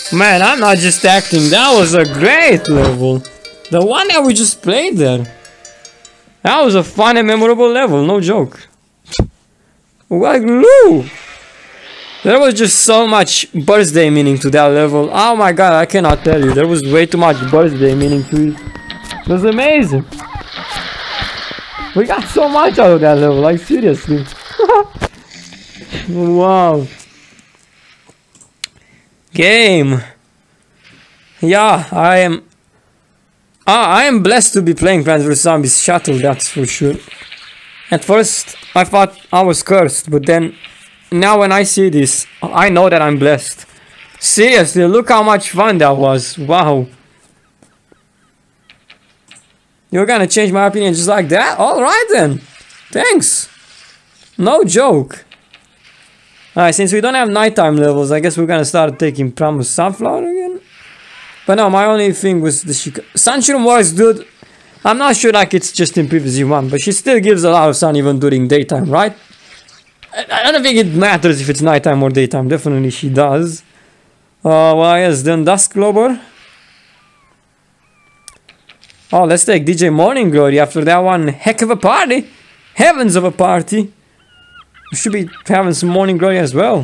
Man, I'm not just acting. That was a great level. The one that we just played there. That was a fun and memorable level, no joke. Like, Lou! There was just so much birthday meaning to that level. Oh my god, I cannot tell you. There was way too much birthday meaning to it. It was amazing. We got so much out of that level, like seriously. Wow. Game. Yeah, I am blessed to be playing Plants vs Zombies Shuttle, that's for sure. At first, I thought I was cursed, but then, now when I see this, I know that I'm blessed. Seriously, look how much fun that was. Wow. You're gonna change my opinion just like that? Alright then. Thanks. No joke. Alright, since we don't have nighttime levels, I guess we're gonna start taking Primus Sunflower again. But no, my only thing was the Sunshroom was good. I'm not sure like it's just in PvZ1, but she still gives a lot of sun even during daytime, right? I don't think it matters if it's nighttime or daytime. Definitely she does. Well, yes, then Dusk Glober. Oh, let's take DJ Morning Glory after that one heck of a party. Heavens of a party. We should be having some Morning Glory as well.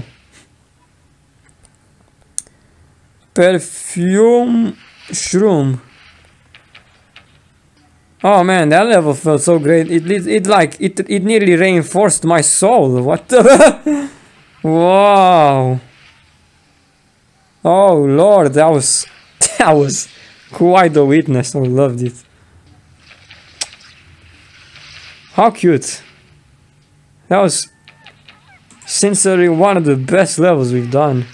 Perfume Shroom. Oh man, that level felt so great. It nearly reinforced my soul. What the? Wow. Oh lord, that was quite a witness. I loved it. How cute. That was sincerely one of the best levels we've done.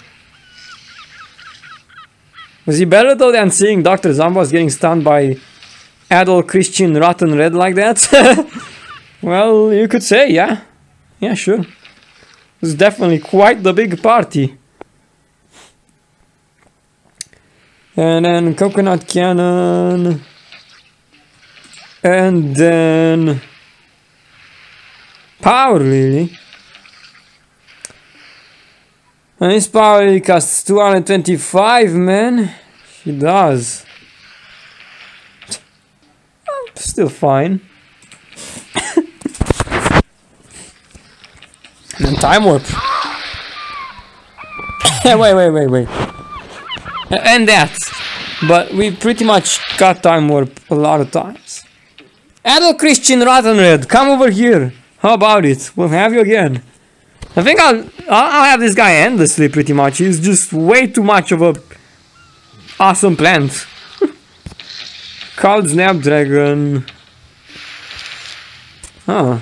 Was he better though than seeing Dr. Zambos getting stunned by adult Christian Rotten Red like that? Well, you could say, yeah. Yeah, sure. It was definitely quite the big party. And then Coconut Cannon. And then Power Lily. And this Power Lily costs 225, man. She does. Still fine. And then Time Warp. Wait. And that. But we pretty much got Time Warp a lot of times. Adult Christian Rotten Red, come over here. How about it? We'll have you again. I think I'll have this guy endlessly pretty much. He's just way too much of a awesome plant. Called Snapdragon. Huh.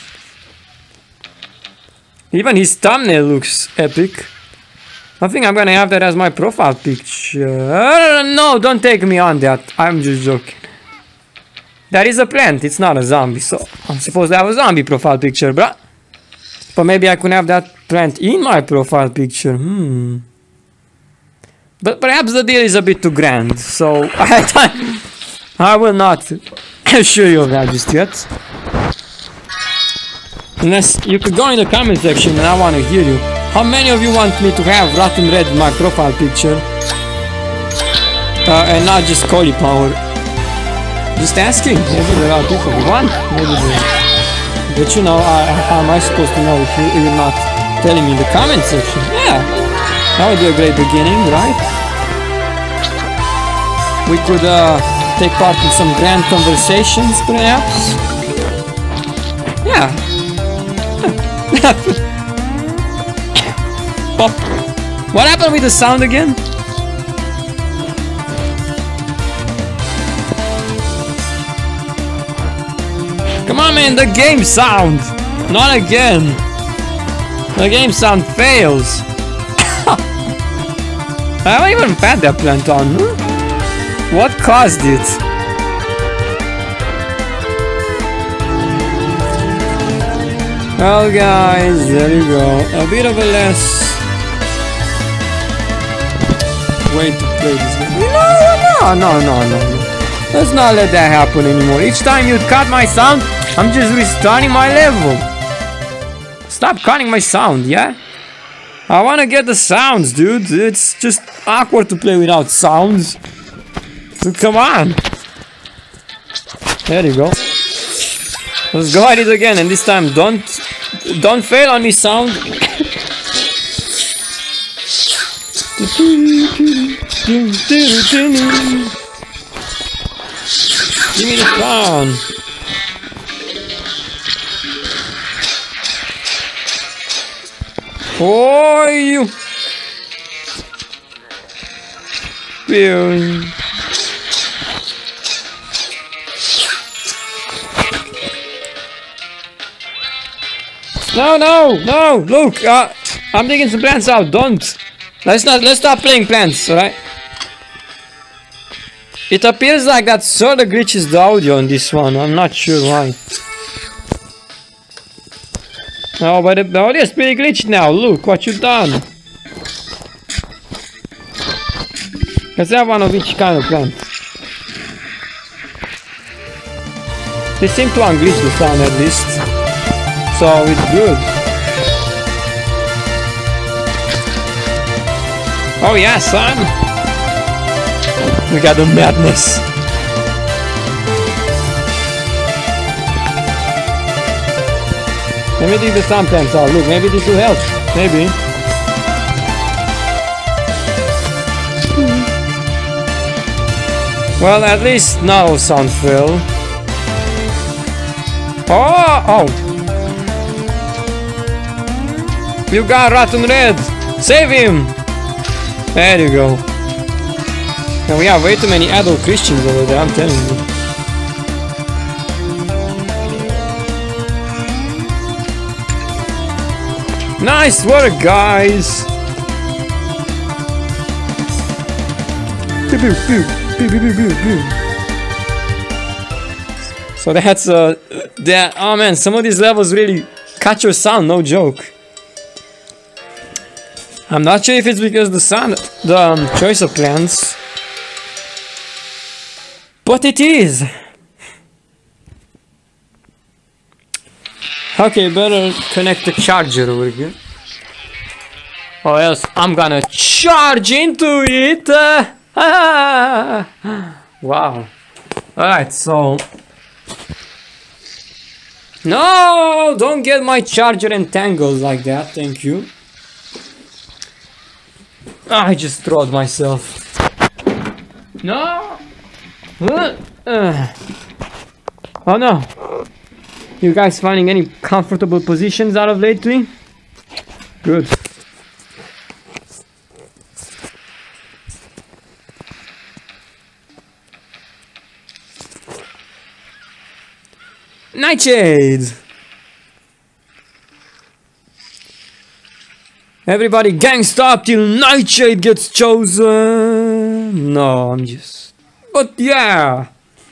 Even his thumbnail looks epic. I think I'm gonna have that as my profile picture. No, don't take me on that. I'm just joking. That is a plant, it's not a zombie, so I'm supposed to have a zombie profile picture, bruh. But maybe I could have that plant in my profile picture. But perhaps the deal is a bit too grand, so I will not show you that just yet. Unless you could go in the comment section and I want to hear you. How many of you want me to have Rotten Red in my profile picture? And not just cauliflower? Just asking. Maybe there are people who want. Maybe they... But you know, how am I supposed to know if you're not telling me in the comment section? Yeah, that would be a great beginning, right? We could take part in some grand conversations, perhaps? Yeah. Oh, what happened with the sound again? Come on, man, the game sound! Not again! The game sound fails! I haven't even had that plant on. What caused it? Well, guys, there you go. A bit of a less way to play this game. No. Let's not let that happen anymore. Each time you cut my sound, I'm just restarting my level. Stop cutting my sound, yeah? I wanna get the sounds, dude. It's just awkward to play without sounds. So come on. There you go. Let's go at it again, and this time don't fail on me, sound. Give me the sound. Oh, you. No! Look, I'm taking some plants out. Don't. Let's stop playing plants, alright? It appears like that sort of glitches the audio on this one. I'm not sure why. Oh, but the audio is pretty glitched now. Look what you've done. Let's have one of each kind of plant. They seem to unglitch the sound at least. So it's good. Oh yeah, son! We got the madness. Let me take the sound plants out. Look, maybe this will help. Maybe. Well, at least now sound fill. Oh! You got Rotten Red! Save him! There you go. And we have way too many adult Christians over there, I'm telling you. Nice work, guys! So that's that. Oh man, some of these levels really catch your sound, no joke. I'm not sure if it's because the choice of plants, but it is. Okay, better connect the charger over here, or else I'm gonna charge into it. Wow. Alright, so no, don't get my charger entangled like that, thank you. I just throwed myself. No! Oh no! You guys finding any comfortable positions out of lately? Good. Nightshade! Everybody gang stop till Nightshade gets chosen! No, I'm just... But yeah!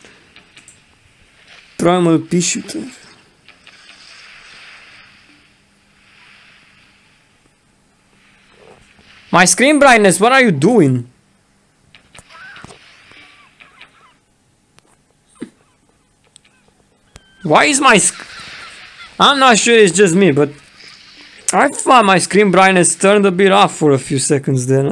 Primal pea shooter. My screen brightness, what are you doing? Why is my I'm not sure it's just me, but I thought my screen brightness turned a bit off for a few seconds then.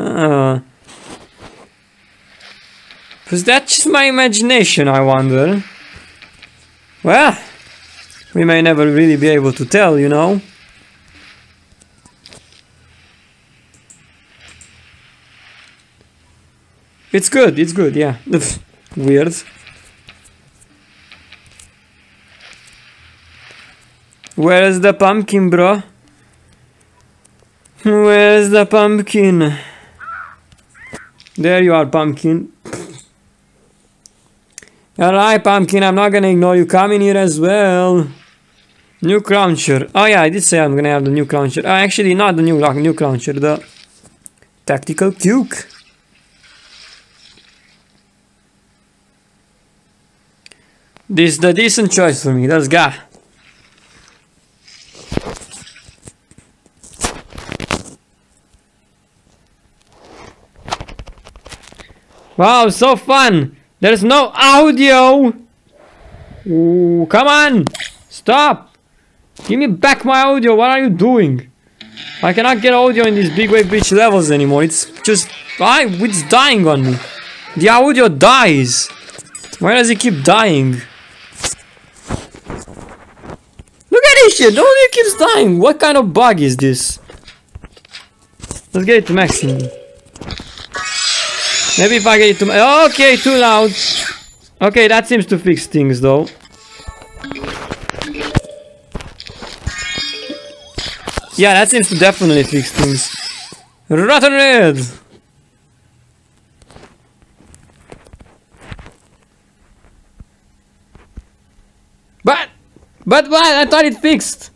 Was that just my imagination, I wonder? Well, we may never really be able to tell, you know. It's good, yeah. Weird. Where is the pumpkin, bro? Where is the pumpkin? There you are, pumpkin. Alright, pumpkin, I'm not gonna ignore you. Come in here as well. New launcher. Oh yeah, I did say I'm gonna have the new launcher. Actually, not the new launcher, the tactical cuke. This is the decent choice for me. Let's go. Wow, so fun! There's no audio! Ooh, come on! Stop! Give me back my audio, what are you doing? I cannot get audio in these big wave beach levels anymore. It's just... it's dying on me. The audio dies. Why does it keep dying? Look at this shit. The audio keeps dying. What kind of bug is this? Let's get it to maximum. Maybe if I get it to... Okay, too loud. Okay, that seems to fix things though. Yeah, that seems to definitely fix things. Rotten Red! But what? I thought it fixed!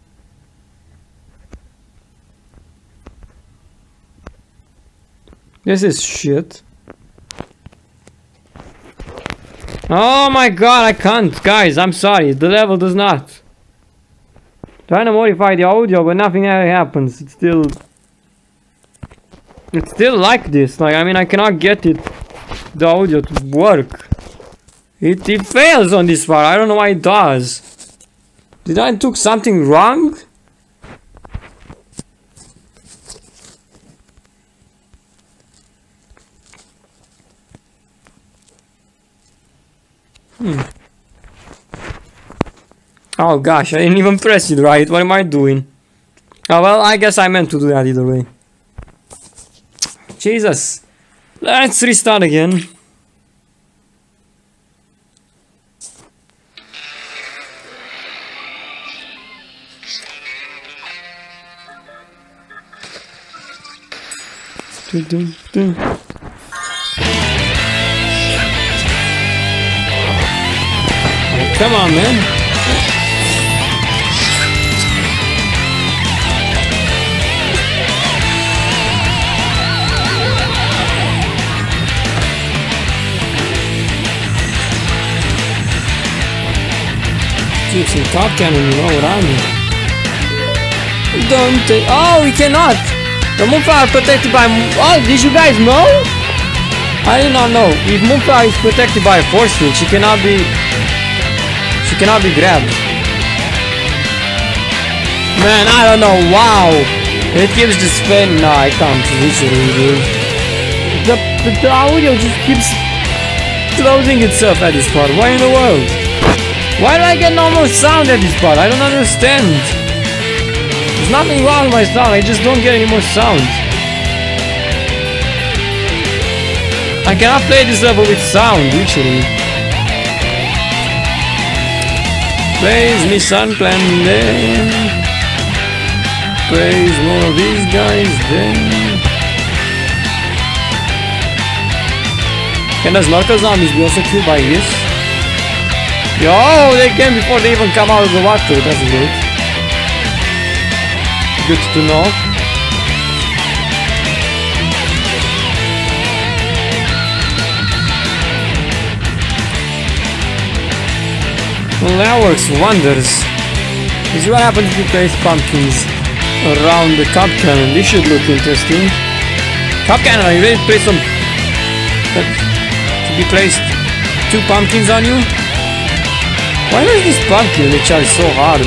This is shit. Oh my god, I can't. Guys, I'm sorry. The level does not. Trying to modify the audio, but nothing ever happens. It's still like this. Like, I mean, I cannot get it, the audio to work. It fails on this part. I don't know why it does. Did I do something wrong? Oh gosh, I didn't even press it right. What am I doing? Oh well, I guess I meant to do that either way. Jesus. Let's restart again. Come on, man. Keep some top cannon, you know what I mean. Don't take... Oh, we cannot! The Moonflower is protected by... Oh, did you guys know? I did not know. If Moonflower is protected by a force field, she cannot be grabbed. Man, I don't know. Wow. It keeps just spinning. No, I can't literally, dude. The audio just keeps closing itself at this part. Why in the world? Why do I get no more sound at this part? I don't understand. There's nothing wrong with my sound. I just don't get any more sound. I cannot play this level with sound, literally. Praise me, son, plan then. Praise one of these guys then. Can the Snorkel zombies be also killed by this? Yo, they came before they even come out of the water. That's great. Good to know. Well, that works wonders. This is what happens if you place pumpkins around the cup cannon. This should look interesting. Cup cannon, are you ready to place some... to be placed 2 pumpkins on you? Why does this pumpkin charge so hard?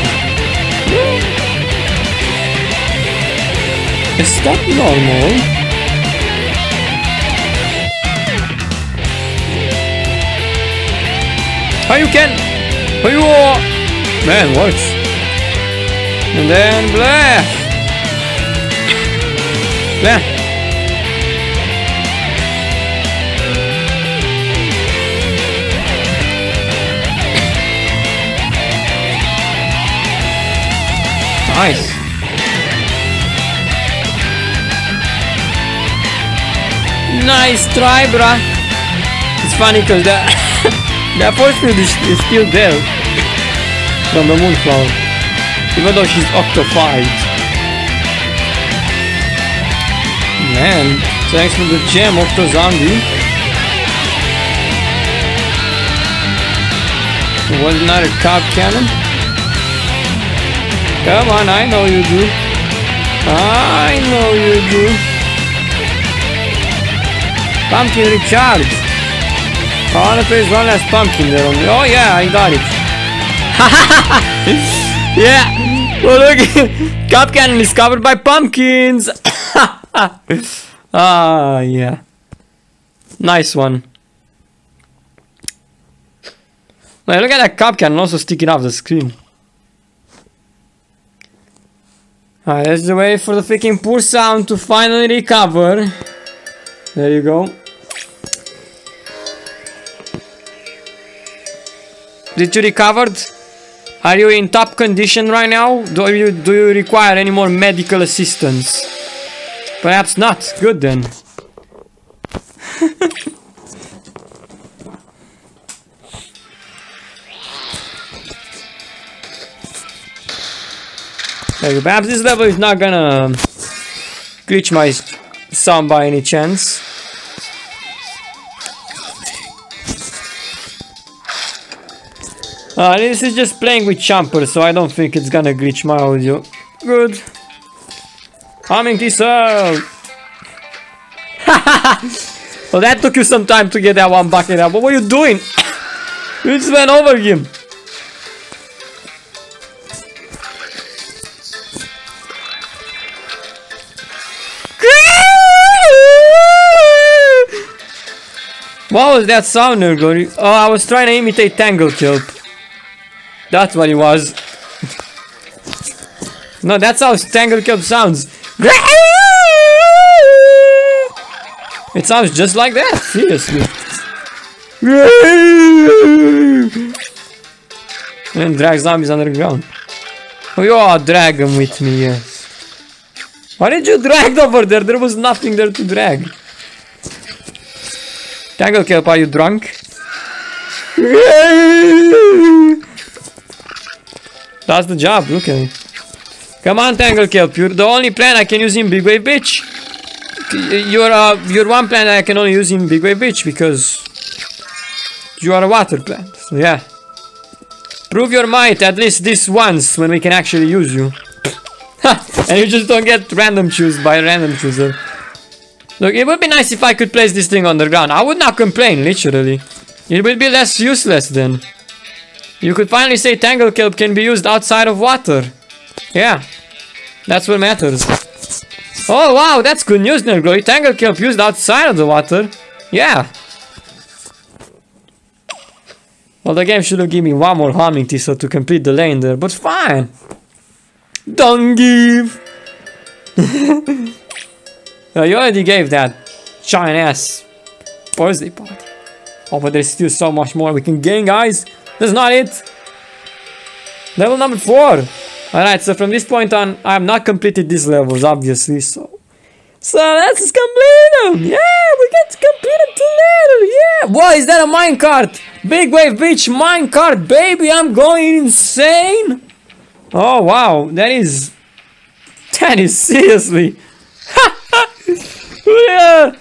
Is that normal? How you can... How you are... Man, works. And then blah! Blah! Nice. Nice try, bruh. It's funny because that force field is still there from the Moonflower, even though she's octofied. Man, thanks for the gem, Octo Zombie. Was not a cop cannon? Come on, I know you do. I know you do. Pumpkin recharge. I wanna place one last pumpkin there on me. Oh yeah, I got it. Yeah, Oh look, Cup Cannon is covered by pumpkins. Ah, yeah. Nice one. Now look at that Cup Cannon also sticking off the screen. Alright, let's wait for the freaking poor sound to finally recover. There you go. Did you recovered? Are you in top condition right now? Do you require any more medical assistance? Perhaps not. Good then. Okay, perhaps this level is not gonna glitch my sound by any chance. This is just playing with Chomper, so I don't think it's gonna glitch my audio. Good. Humming Tissot! Well, that took you some time to get that one bucket up. What were you doing? You just went over him. What was that sound, Nergory? Oh, I was trying to imitate Tanglekelp. That's what it was. No, that's how Tanglekelp sounds. It sounds just like that, seriously. And drag zombies underground. Oh, you drag them with me, yes. Why did you drag over there? There was nothing there to drag. Tanglekelp, are you drunk? That's the job, look at it. Come on, Tanglekelp, you're the only plant I can use in Big Wave Beach. You're one plant I can only use in Big Wave Beach because you are a water plant. So yeah. Prove your might at least this once when we can actually use you. And you just don't get random choose by a random chooser. Look, it would be nice if I could place this thing underground. I would not complain, literally. It would be less useless then. You could finally say Tanglekelp can be used outside of water. Yeah, that's what matters. Oh wow, that's good news, Nergory. Tanglekelp used outside of the water. Yeah. Well, the game should have given me one more Humming Tissot to complete the lane there, but fine. Don't give. You already gave that giant ass birthday party. Oh, but there's still so much more we can gain, guys. That's not it. Level number 4. Alright, so from this point on, I have not completed these levels, obviously, so let's just complete them. Yeah, we get to complete them together. Yeah. What, is that a minecart? Big Wave Beach minecart, baby. I'm going insane. Oh, wow. That is seriously. Yeah.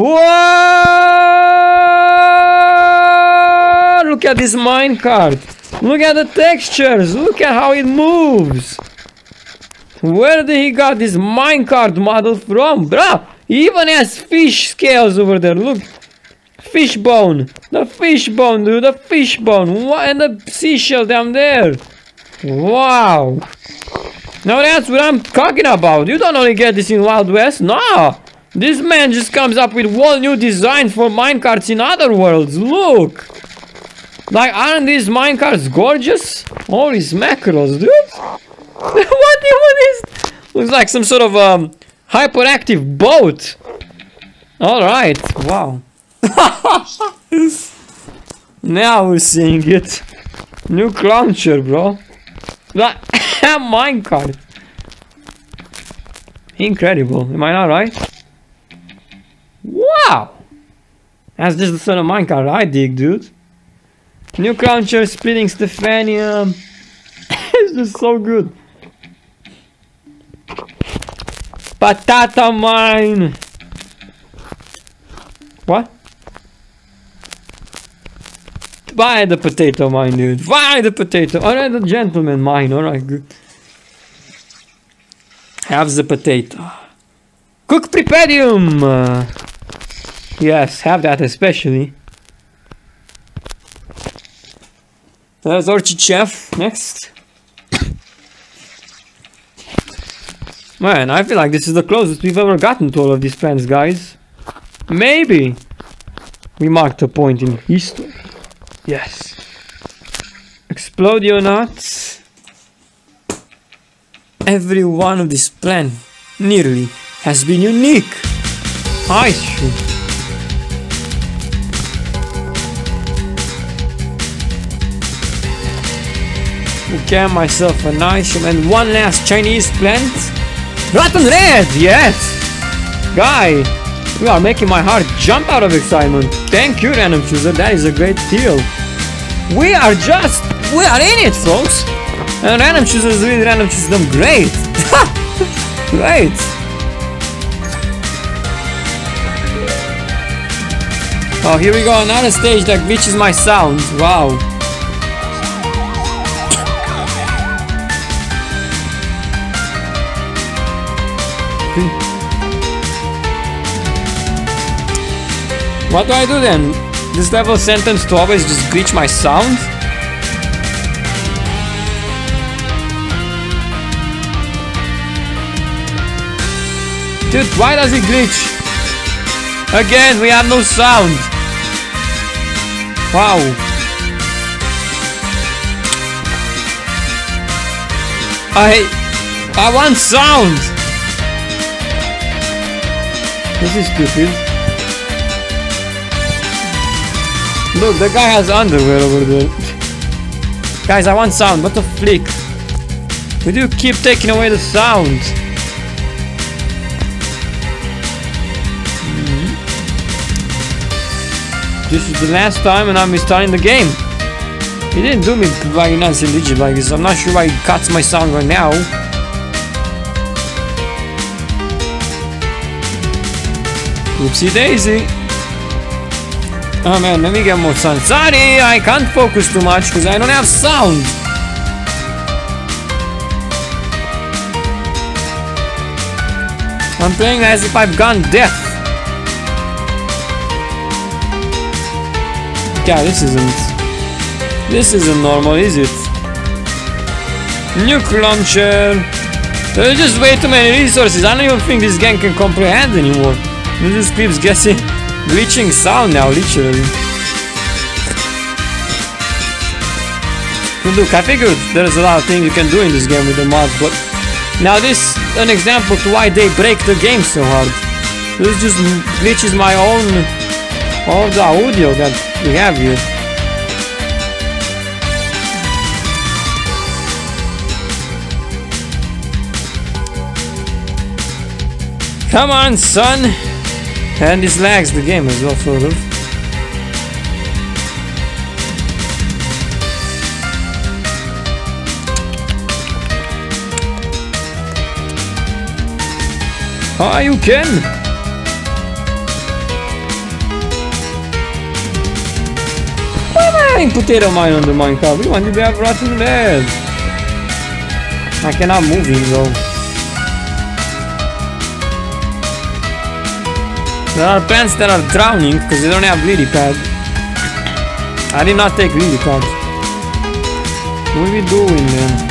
Whoa! Look at this minecart. Look at the textures. Look at how it moves. Where did he got this minecart model from? Bruh, he even has fish scales over there. Look. Fishbone. The fishbone, dude. The fishbone. What? And the seashell down there. Wow. Now that's what I'm talking about. You don't only get this in Wild West. No. This man just comes up with one new design for minecarts in other worlds. Look. Like, aren't these minecarts gorgeous? Holy mackerels, dude. What is this? Looks like some sort of hyperactive boat. Alright, wow. Now we're seeing it. New launcher, bro. That minecart. Incredible. Am I not right? Wow. That's just the sort of minecart I dig, dude. New launcher, splitting Stephanium. It's just so good. Patata mine. What? Buy the potato mine, dude. Buy the potato. Alright, the gentleman mine. Alright, good. Have the potato. Cook Prepedium. Yes, have that especially. There's Orchid Chef next. Man, I feel like this is the closest we've ever gotten to all of these plans, guys. Maybe we marked a point in history. Yes. Explode your nuts. Every one of this plan nearly has been unique. Ice shoe. Get myself an ice shoe and one last Chinese plant. Rotten red, yes! Guy, you are making my heart jump out of excitement. Thank you, Random Chooser, that is a great deal. We are in it, folks! And Random Chooser is doing Random Chooser them great! Great! Oh, here we go, another stage that glitches my sound. Wow. What do I do then? This level sentenced to always just glitch my sound? Dude, why does it glitch? Again, we have no sound. Wow. I want sound. This is stupid. Look, the guy has underwear over there. Guys, I want sound. What the flick? Would you keep taking away the sound? This is the last time and I'm restarting the game. He didn't do me like Nancy Legit like this. I'm not sure why he cuts my sound right now. Oopsie daisy. Oh man, let me get more sound. Sorry, I can't focus too much because I don't have sound. I'm playing as if I've gone deaf. Yeah, this isn't normal, is it? Nuke launcher. There's just way too many resources. I don't even think this game can comprehend anymore. It just keeps guessing. Glitching sound now, literally. But look, I figured there's a lot of things you can do in this game with the mod, but now this is an example to why they break the game so hard. This just glitches my own, all of the audio that we have here. Come on, son! And this lags the game as well, sort of. Ah, you can! Why am I having potato mine on the minecart? We wanted to have rotten red. I cannot move him though. There are plants that are drowning because they don't have lily pad. I did not take lily pads. What are we doing then?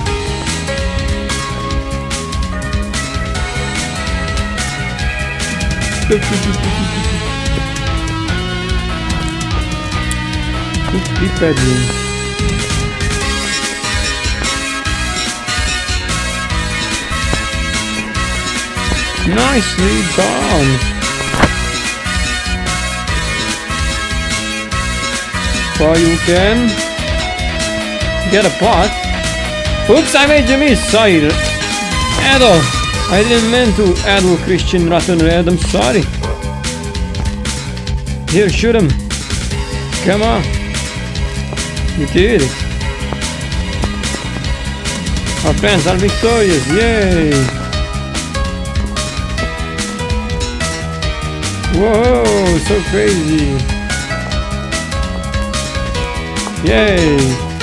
Lily padding. Nicely done. So you can get a pot. Oops, I made you miss. Sorry, Edo. I didn't mean to Edo Christian Rotten Red. I'm sorry. Here, shoot him. Come on. You did it. Our friends are victorious. Yay. Whoa, so crazy. Yay!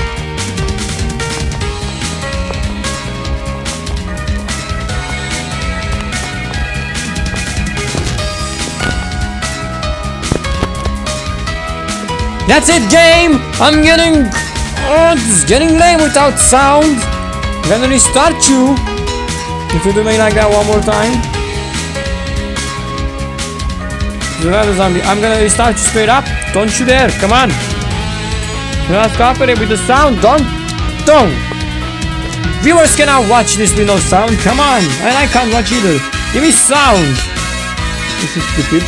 That's it, game! I'm getting... Oh, it's getting lame without sound. I'm gonna restart you. If you do me like that one more time. The zombie. I'm gonna restart you straight up. Don't you dare. Come on. Let's cooperate with the sound. Don't. Viewers cannot watch this with no sound. Come on. And I can't watch either. Give me sound. This is stupid.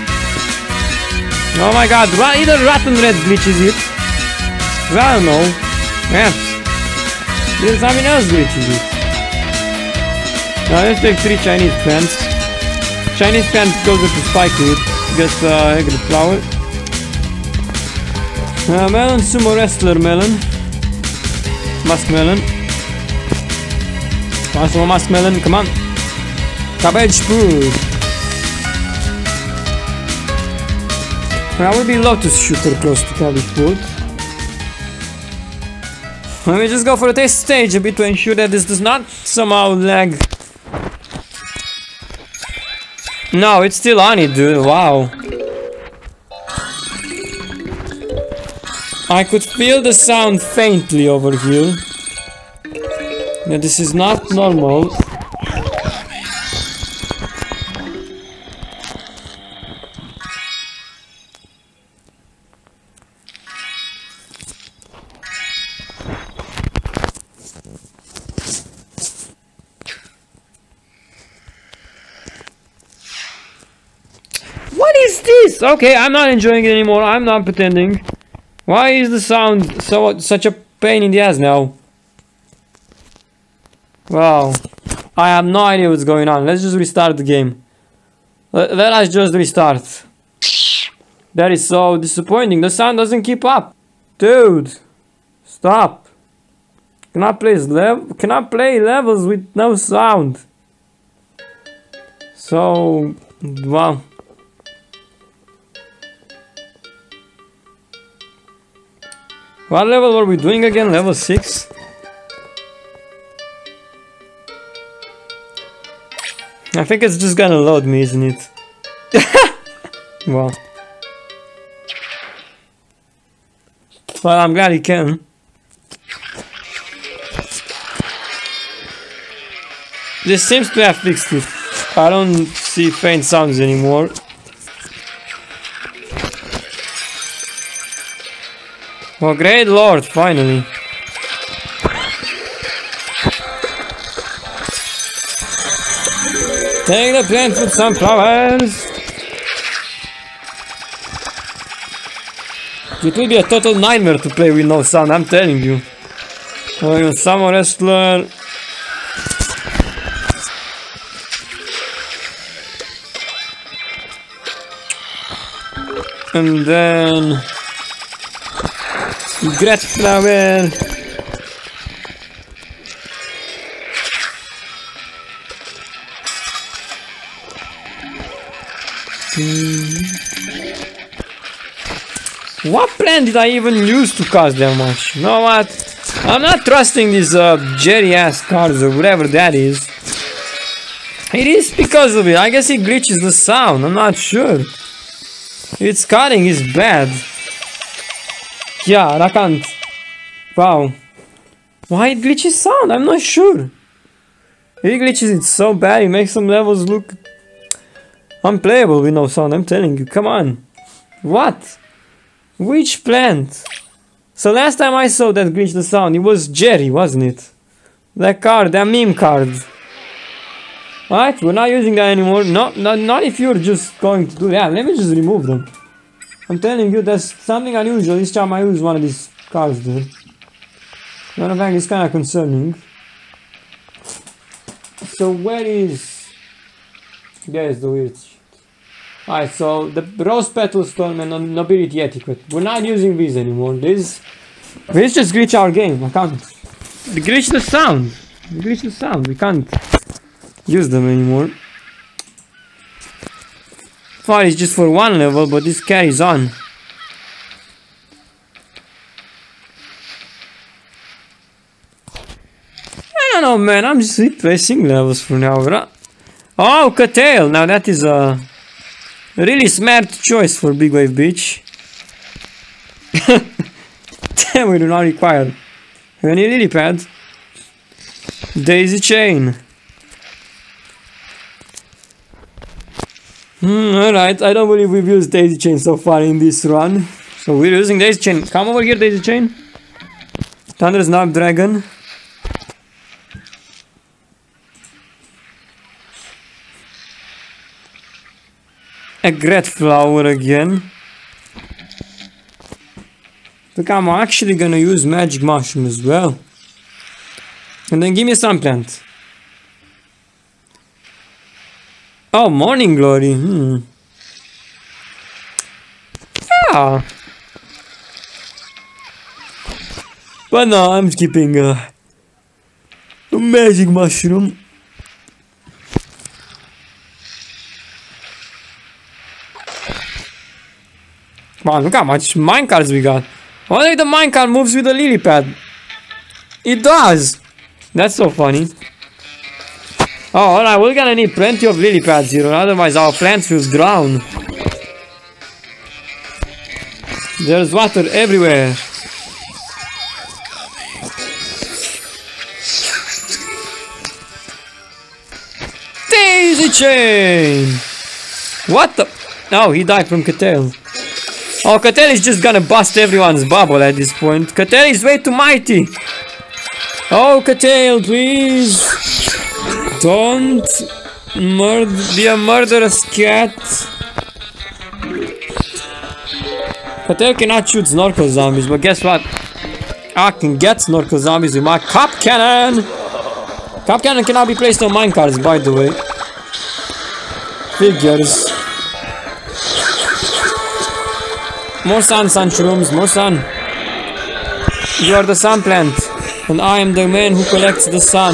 Oh my god. Either Rotten Red glitches it. I don't know. Yeah. There's something else glitches it. Now let's take 3 Chinese plants. Chinese plant goes with the spike root. Gets egg flower. Melon, sumo wrestler melon. Musk melon. Sumo musk melon, come on. Cabbage food. That would be lotus shooter close to cabbage food. Let me just go for a test stage a bit to ensure that this does not somehow lag. No, it's still on it, dude. Wow. I could feel the sound faintly over here. Yeah, this is not normal. What is this? Okay, I'm not enjoying it anymore. I'm not pretending. Why is the sound such a pain in the ass now? Wow. I have no idea what's going on. Let's just restart the game. Let us just restart. That is so disappointing. The sound doesn't keep up. Dude. Stop. Cannot play levels with no sound. So, wow. What level were we doing again? Level 6? I think it's just gonna load me, isn't it? Well. Well, I'm glad it can. This seems to have fixed it. I don't see faint sounds anymore. Oh, great lord, finally. Take the plant with some flowers. It will be a total nightmare to play with no sound, I'm telling you. Oh, Sumo wrestler. And then grass flower. What plant did I even use to cost that much? You know what? I'm not trusting these Jerry ass cards or whatever that is. It is because of it. I guess it glitches the sound. I'm not sure. Its cutting is bad. Yeah, I can't. Wow. Why it glitches sound? I'm not sure. It glitches it so bad, it makes some levels look unplayable with no sound, I'm telling you. Come on. What? Which plant? So last time I saw that glitch the sound, it was Jerry, wasn't it? That card, that meme card. Right, we're not using that anymore. No, not if you're just going to do that. Let me just remove them. I'm telling you, there's something unusual. Each time I use one of these cards, dude. Matter of fact, it's kind of concerning. So where is... There's the weird shit. Alright, so the Rose Petal Storm and Nobility Etiquette. We're not using these anymore. This just glitch our game. I can't... Glitch the sound. Glitch the sound. We can't use them anymore. Well, it's just for one level, but this carries on. I don't know, man. I'm just replacing levels for now. Oh, Curtail. Now that is a really smart choice for Big Wave Beach. Damn, we do not require any lily pad. Daisy Chain. Alright, I don't believe we've used Daisy Chain so far in this run. So we're using Daisy Chain. Come over here, Daisy Chain. Thunder Snapdragon. A Great Flower again. Look, I'm actually gonna use Magic Mushroom as well. And then give me a Sun Plant. Oh, Morning Glory. Yeah. But no, I'm skipping a Magic Mushroom. Wow, look how much minecarts we got. What if the minecart moves with the lily pad? It does! That's so funny. Oh, alright, we're gonna need plenty of lily pads here, otherwise our plants will drown. There's water everywhere. Daisy Chain! What the? Oh, he died from Cattail. Oh, Cattail is just gonna bust everyone's bubble at this point. Cattail is way too mighty. Oh, Cattail, please. Don't be a murderous cat. Cattail cannot shoot snorkel zombies, but guess what? I can get snorkel zombies with my Cup Cannon. Cup Cannon cannot be placed on minecarts, by the way. Figures. More sun, Sunshrooms, more sun. You are the sun plant, and I am the man who collects the sun.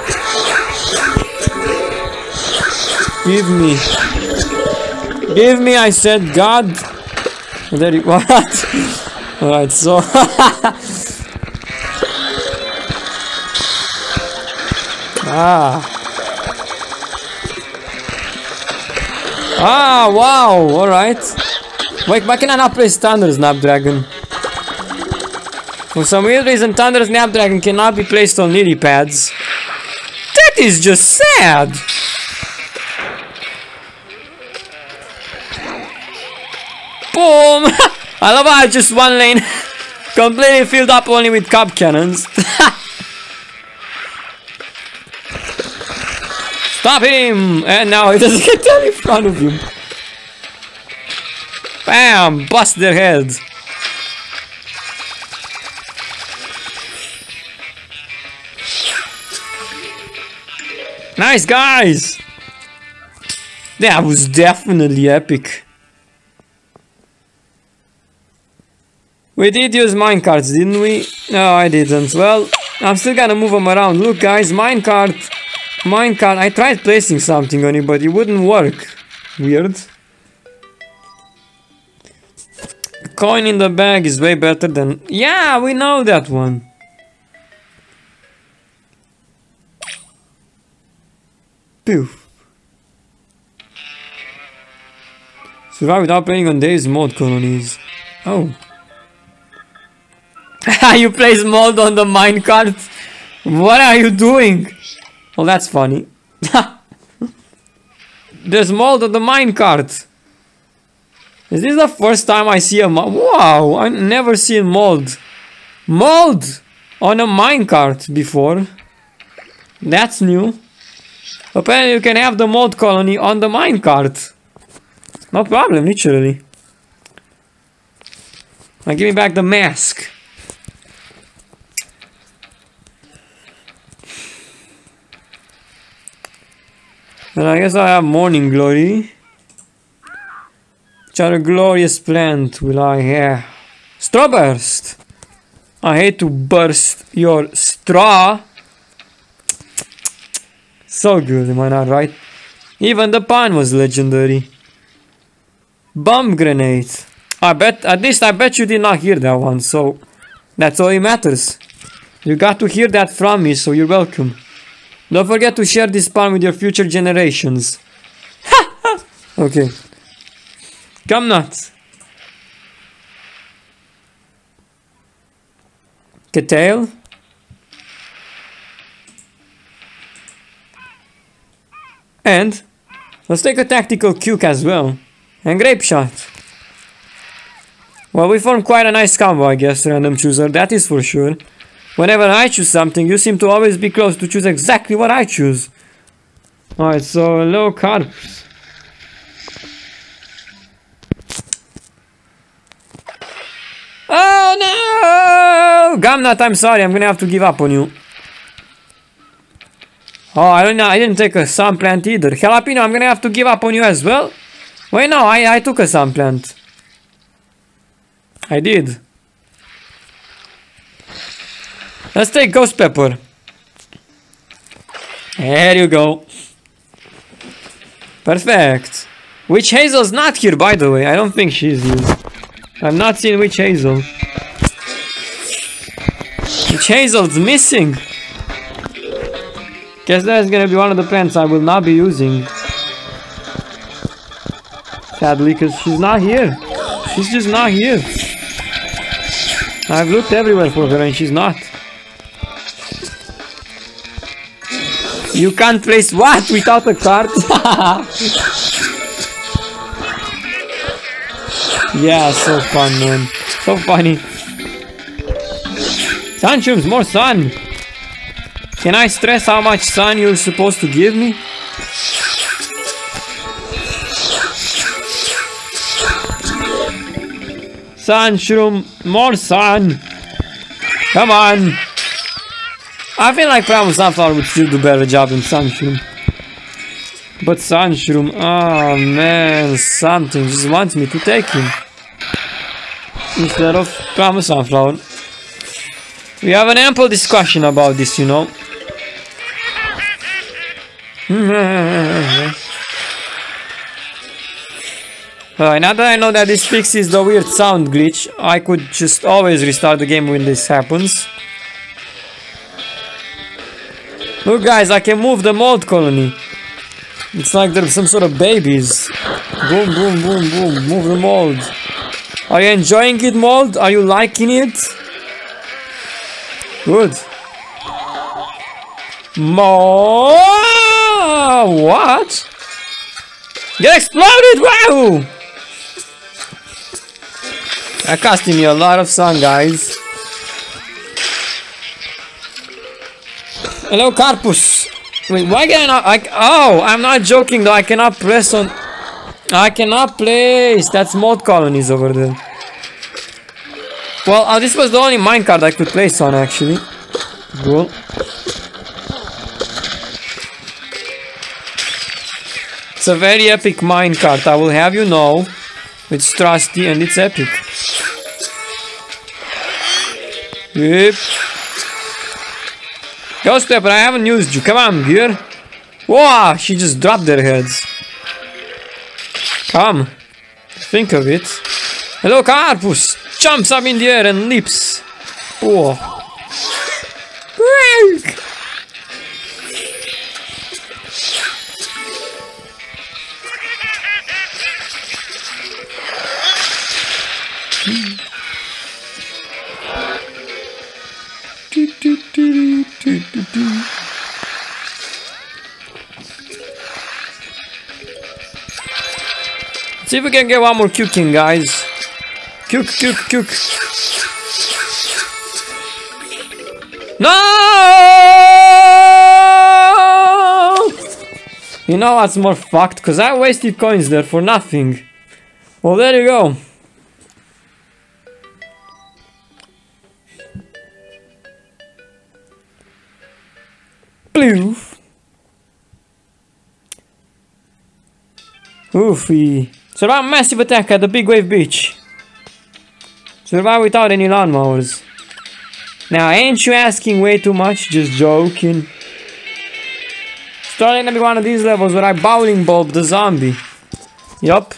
Give me. Give me, I said, God. There you what? Alright, so wow, alright. Wait, why can I not play Thunder Snapdragon? For some weird reason, Thunder Snapdragon cannot be placed on lily pads. That is just sad! Boom! I love how just one lane completely filled up only with Cup Cannons. Stop him! And now he doesn't get down in front of him. Bam! Bust their heads. Nice, guys! That was definitely epic. We did use minecarts, didn't we? No, I didn't. Well, I'm still gonna move them around. Look, guys, minecart. I tried placing something on it, but it wouldn't work. Weird. Coin in the bag is way better than... Yeah, we know that one. Poof. Survive without playing on Dave's mod colonies. Oh. You place mold on the minecart? What are you doing? Oh, that's funny. There's mold on the minecart. Is this the first time I see a mold? Wow, I've never seen mold. Mold on a minecart before. That's new. Apparently you can have the mold colony on the minecart. No problem, literally. Now give me back the mask. And I guess I have Morning Glory. Which other glorious plant will I have? Straw Burst! I hate to burst your straw. So good, am I not right? Even the pine was legendary. Bomb Grenade. At least I bet you did not hear that one, so that's all it matters. You got to hear that from me, so you're welcome. Don't forget to share this spawn with your future generations. Okay. Come nuts. Cattail. And Let's take a tactical cuke as well. And grape shot. Well, we formed quite a nice combo, I guess, random chooser, that is for sure. Whenever I choose something, you seem to always be close to choose exactly what I choose. Alright, so low carps. Oh no! Gamnat, I'm sorry, I'm gonna have to give up on you. Oh, I don't know, I didn't take a sun plant either. Jalapeno, I'm gonna have to give up on you as well. Wait, no, I took a sun plant. I did. Let's take ghost pepper. There you go. Perfect. Witch Hazel's not here, by the way. I don't think she's here. I've not seen Witch Hazel. Witch Hazel's missing. Guess that's gonna be one of the plants I will not be using. Sadly, because she's not here. She's just not here. I've looked everywhere for her and she's not. You can't place what without a card? Yeah, so fun, man. So funny. Sunshrooms, more sun. Can I stress how much sun you're supposed to give me? Sunshroom, more sun. Come on. I feel like Primal Sunflower would still do better job than Sunshroom. But Sunshroom, oh man, something just wants me to take him. Instead of Primal Sunflower. We have an ample discussion about this, you know. Now that I know that this fixes the weird sound glitch, I could just always restart the game when this happens. Look guys, I can move the mold colony. It's like there's some sort of babies. Boom, boom, boom, boom. Move the mold. Are you enjoying it, mold? Are you liking it? Good. What? Get exploded! Wow! That cost me a lot of sun, guys. Hello, Carpus. Wait, why can I not? Oh, I'm not joking though. I cannot press on. I cannot place. That's mold colonies over there. Well, this was the only minecart I could place on actually. Cool. It's a very epic minecart. I will have you know. It's trusty and it's epic. Yep. Ghost Pepper, I haven't used you. Come on, gear. Wow, she just dropped their heads. Come. Think of it. Hello, Carpus. Jumps up in the air and leaps. Oh. Break. See if we can get one more cuking, guys. Cuke. No! You know what's more fucked? Because I wasted coins there for nothing. Well, there you go. Ploof. Oof, we survive a massive attack at the Big Wave Beach. Survive without any lawnmowers. Now, ain't you asking way too much? Just joking. Starting to be one of these levels where I bowling bulb the zombie. Yup.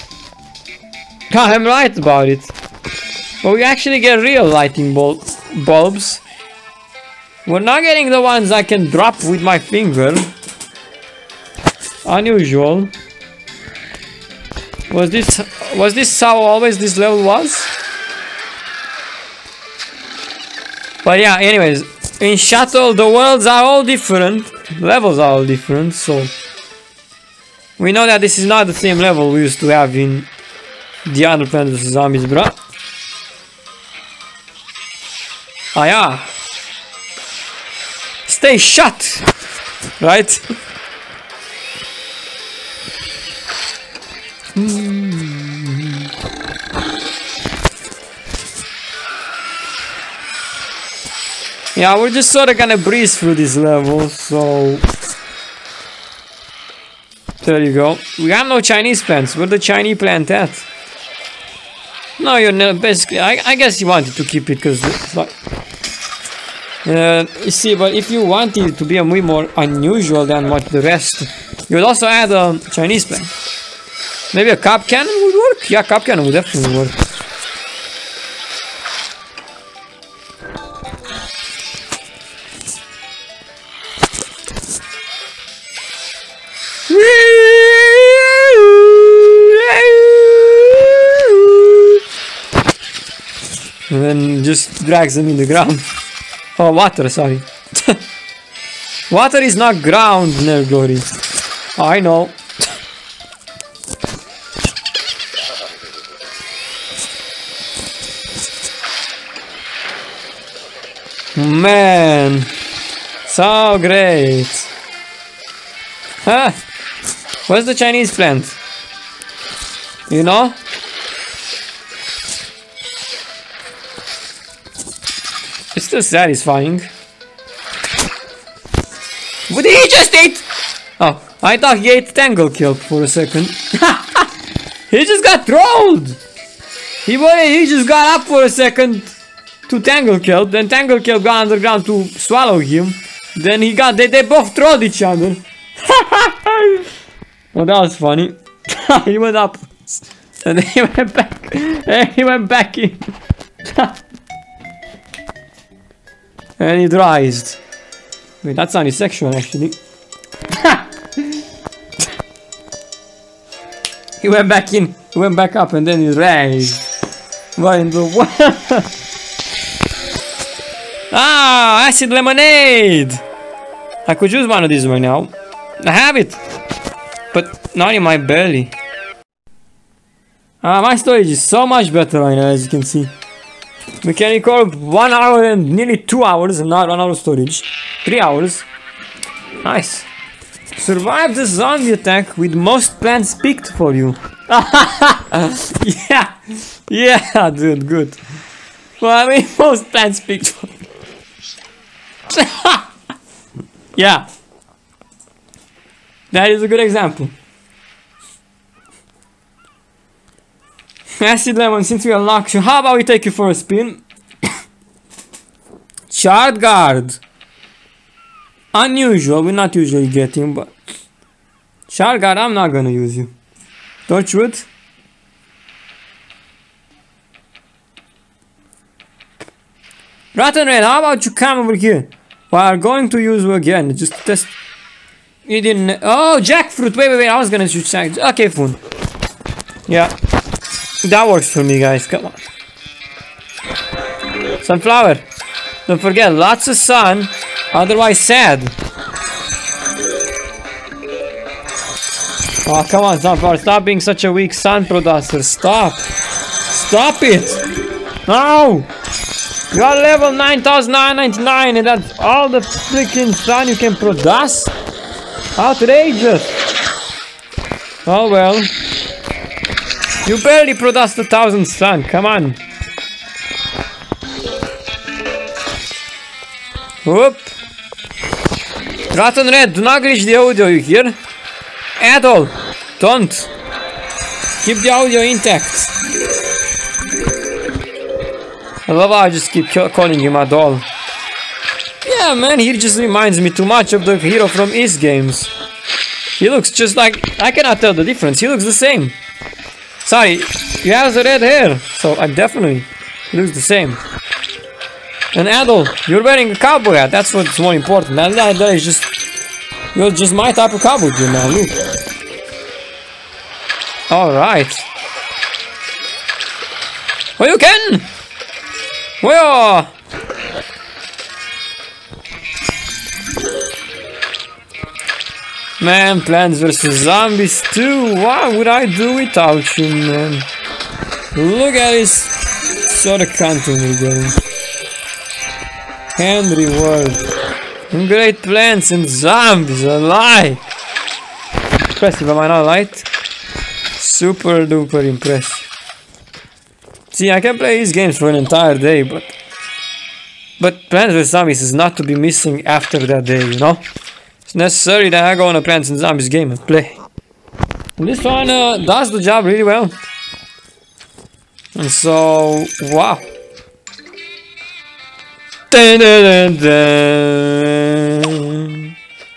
I'm right about it. But we actually get real lighting bulbs. We're not getting the ones I can drop with my finger. Unusual. Was this how always this level was? But yeah, anyways, in Shuttle the worlds are all different, levels are all different, so We know that this is not the same level we used to have in the other Plants vs Zombies, bruh. Ah, yeah. Stay shut! Right? Yeah, we're just sort of gonna breeze through this level, so... There you go. We got no Chinese plants. Where the Chinese plant at? No, you're not basically... I guess you wanted to keep it because... you see, but if you wanted it to be a way more unusual than what the rest... You would also add a Chinese plant. Maybe a cup cannon would work? Yeah, cup cannon would definitely work. And then just drags them in the ground. Oh, water, sorry. Water is not ground, Nerglory. I know. Man. So great. Huh? Where's the Chinese plant? You know? It's still satisfying. What did he just eat? Oh, I thought he ate Tangle Kelp for a second. He just got trolled! He just got up for a second to Tangle Kelp, then Tangle Kelp got underground to swallow him. Then they both trolled each other. Well, that was funny. He went up. And then he went back. And he went back in. And he dries. Wait, that sounded sexual actually. He went back in, he went back up and then he raised. What in the world? Ah, acid lemonade! I could use one of these right now. I have it, but not in my belly. My storage is so much better right now, as you can see. We can record 1 hour and nearly 2 hours, and not 1 hour storage. 3 hours. Nice. Survive the zombie attack with most plants picked for you. Yeah. Yeah, dude, good. Well, I mean, most plants picked for you. Yeah. That is a good example. Acid Lemon, since we unlocked you, how about we take you for a spin? Shard Guard. Unusual, we're not usually getting, but... Shard Guard, I'm not gonna use you. Torchwood. Rotten Red, how about you come over here? We are going to use you again, just test... You didn't... Oh, jackfruit, wait, I was gonna shoot jack... Okay, fun. Yeah. That works for me, guys, come on. Sunflower. Don't forget, lots of sun, otherwise sad. Oh, come on, Sunflower, stop being such a weak sun producer, stop. Stop it. No. You are level 9,999 and that's all the freaking sun you can produce? Outrageous. Oh well. You barely produced 1,000 sun, come on. Whoop. Rotten Red, do not glitch the audio, you hear? At all. Don't. Keep the audio intact. I love how I just keep calling him a doll. Yeah, man, he just reminds me too much of the hero from East Games. He looks just like... I cannot tell the difference, he looks the same. Sorry, he has the red hair, so I definitely... He looks the same. And Adol, you're wearing a cowboy hat, that's what's more important. And that is just... You're just my type of cowboy dude now, look. Alright. Oh, you can! Well, Man, Plants vs. Zombies 2. What would I do without you, man? Look at this sort of content we're getting. Henry Ward. Great Plants and Zombies, a lie. Impressive, am I not right? Super duper impressive. See, I can play these games for an entire day, but Plants vs. Zombies is not to be missing after that day, you know? It's necessary that I go on a Plants and Zombies game and play. And this one does the job really well. And so, wow. Dun, dun, dun, dun.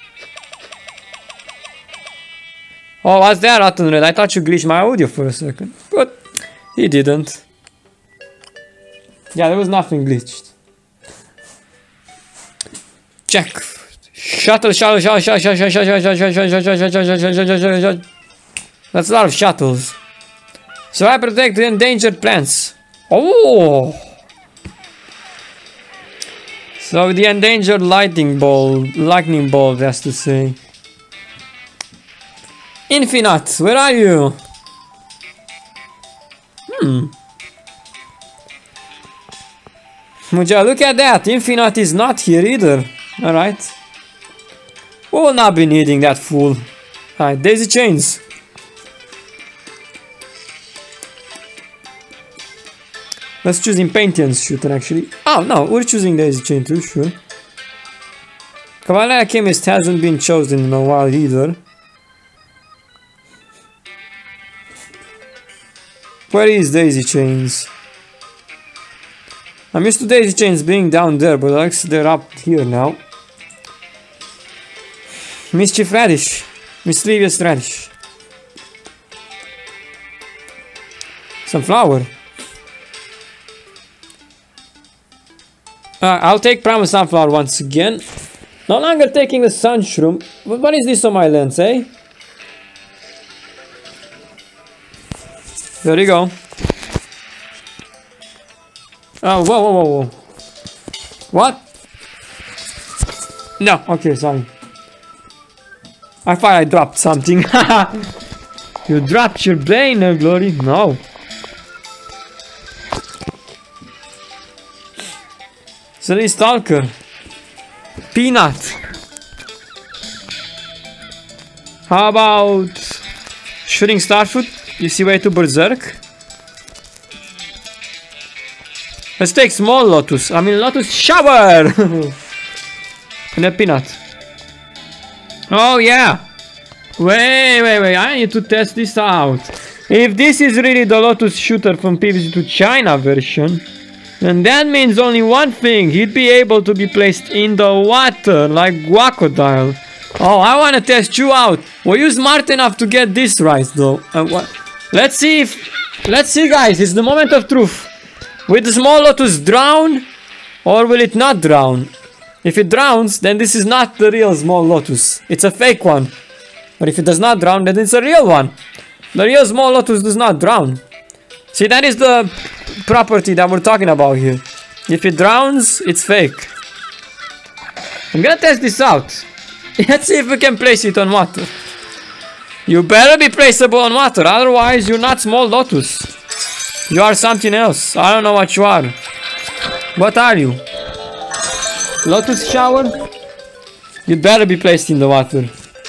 Oh, what's that, Rotten Red? I thought you glitched my audio for a second. But he didn't. Yeah, there was nothing glitched. Check. Shuttle. That's a lot of shuttles. So I protect the endangered plants. Oh! So the endangered lightning bolt has to say. Infinite, where are you? Would you look at that? Infinite is not here either. Alright. We will not be needing that fool. Alright, daisy chains. Let's choose Impatience shooter actually. Oh no, we're choosing daisy chain too, sure. Cavalier Chemist hasn't been chosen in a while either. Where is daisy chains? I'm used to daisy chains being down there, but I guess they're up here now. Mischief Radish. Mischievous Radish. Sunflower. I'll take Primal Sunflower once again. No longer taking the Sunshroom. What is this on my lens, eh? There you go. Oh, whoa. What? No, okay, sorry. I thought I dropped something. You dropped your brain, Glory? No. Silly Stalker. Peanut. How about Shooting Starfoot? You see way to Berserk? Let's take Small Lotus. I mean Lotus Shower! And a peanut. Oh yeah! Wait, I need to test this out. If this is really the Lotus Shooter from PvZ to China version, then that means only one thing. He'd be able to be placed in the water like Guacodile. Oh, I wanna test you out. Were you smart enough to get this right though? Let's see guys, it's the moment of truth. Will the Small Lotus drown? Or will it not drown? If it drowns, then this is not the real Small Lotus. It's a fake one. But if it does not drown, then it's a real one. The real Small Lotus does not drown. See, that is the property that we're talking about here. If it drowns, it's fake. I'm gonna test this out. Let's see if we can place it on water. You better be placeable on water, otherwise you're not Small Lotus. You are something else. I don't know what you are. What are you? Lotus Shower? You better be placed in the water.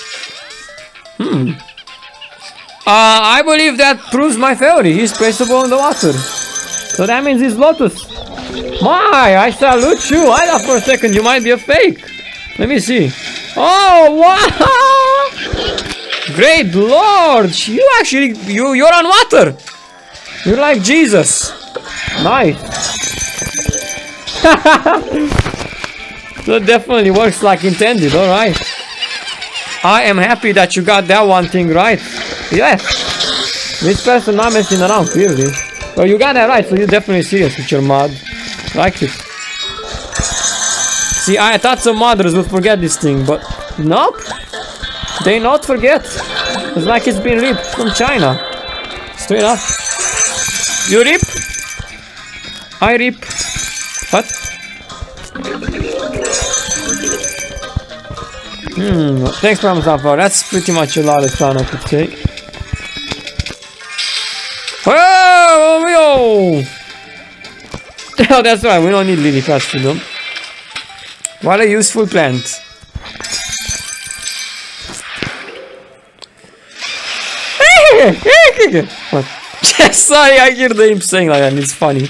I believe that proves my theory. He's placeable in the water. So that means he's Lotus. My, I salute you. I thought for a second you might be a fake. Let me see. Oh, wow! Great Lord! You actually, you're on water. You're like Jesus. Nice. That definitely works like intended, alright. I am happy that you got that one thing right. Yes. This person not messing around, clearly. Well, you got that right, so you're definitely serious with your mod. Like it. See, I thought some modders would forget this thing, but nope. They not forget. It's like it's been ripped from China. Straight up. You rip? I rip. What? Thanks for Sunflower. That's pretty much a lot of fun, I could say. Oh, yo! Oh, that's right. We don't need lily pads for them. What a useful plant. What? Sorry, I hear him saying like that. And it's funny.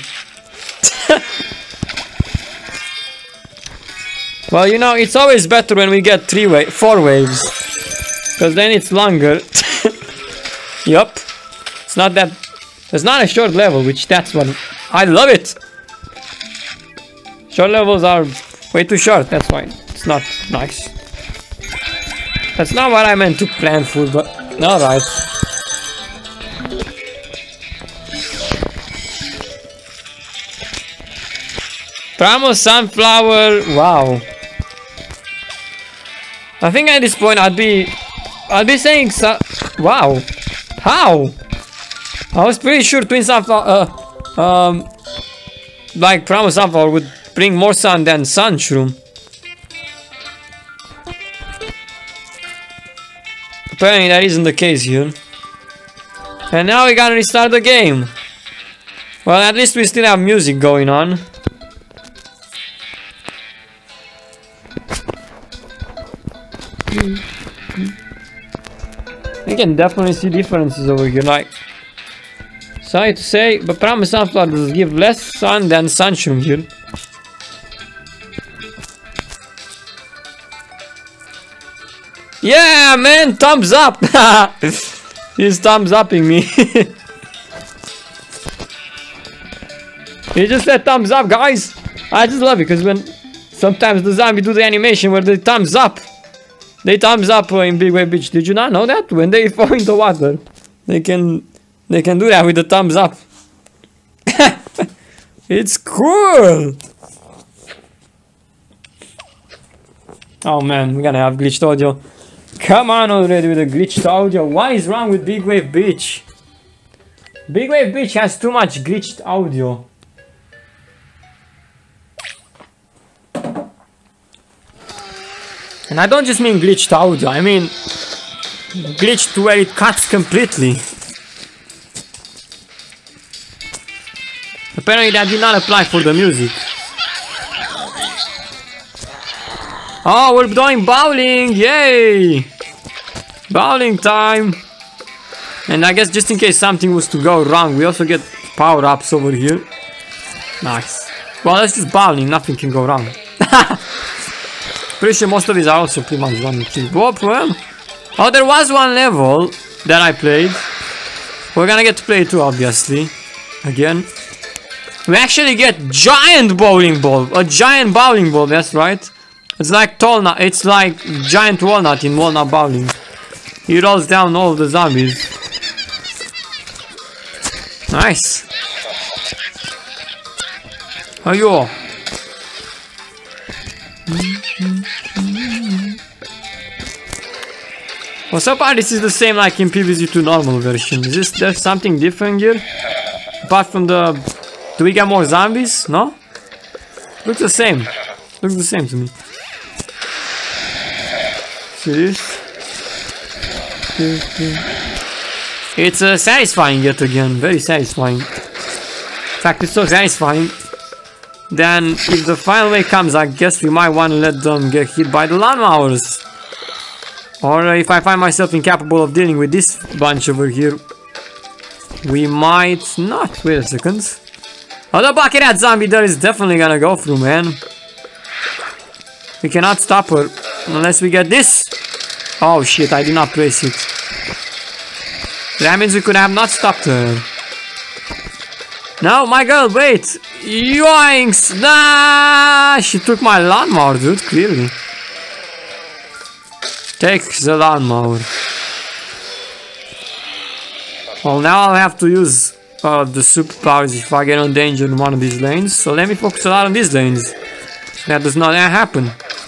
Well, you know, it's always better when we get 4 waves, because then it's longer. Yup. It's not that. It's not a short level, which that's what I love it. Short levels are way too short. That's why it's not nice. That's not what I meant to plan for, but all right. Pramos Sunflower. Wow. I think at this point I'd be saying wow. How? I was pretty sure Twin Sunflower like Pramos Sunflower would bring more sun than Sunshroom. Apparently that isn't the case here. And now we gotta restart the game. Well, at least we still have music going on. You can definitely see differences over here, like, sorry to say, but Pramos Sunflower does give less sun than Sunshroom here. Yeah, man, thumbs up! He's thumbs upping me. He just said thumbs up, guys. I just love it, because when sometimes the zombie do the animation where they thumbs up. They thumbs up in Big Wave Beach. Did you not know that? When they fall into water, they can do that with the thumbs up. It's cool. Oh man, we're gonna have glitched audio. Come on already with the glitched audio. What is wrong with Big Wave Beach? Big Wave Beach has too much glitched audio. And I don't just mean glitched audio, I mean glitched where it cuts completely. Apparently that did not apply for the music. Oh, we're doing bowling! Yay! Bowling time! And I guess just in case something was to go wrong, we also get power-ups over here. Nice. Well, that's just bowling, nothing can go wrong. Pretty sure most of these are also pretty much 1 and 2. Whoop, well. Oh, there was one level that I played. We're gonna get to play it too, obviously. Again. We actually get giant bowling ball. A giant bowling ball, that's right. It's like Tallnut. It's like giant walnut in walnut bowling. He rolls down all of the zombies. Nice. Ayo. Well, so far this is the same like in PvZ2 normal version. Is there something different here? Apart from the... Do we get more zombies? No? Looks the same. Looks the same to me. See this? It's satisfying yet again. Very satisfying. In fact, it's so satisfying. Then, if the final wave comes, I guess we might want to let them get hit by the lawnmowers. Or if I find myself incapable of dealing with this bunch over here, we might not. Wait a second. Oh, the bucket hat zombie there is definitely gonna go through, man. We cannot stop her unless we get this. Oh shit, I did not place it. That means we could have not stopped her. No, my girl, wait. Yoinks! Nah, she took my lawnmower, dude, clearly. Take the lawnmower. Well, now I'll have to use the superpowers if I get in danger in one of these lanes. So let me focus a lot on these lanes. That does not happen.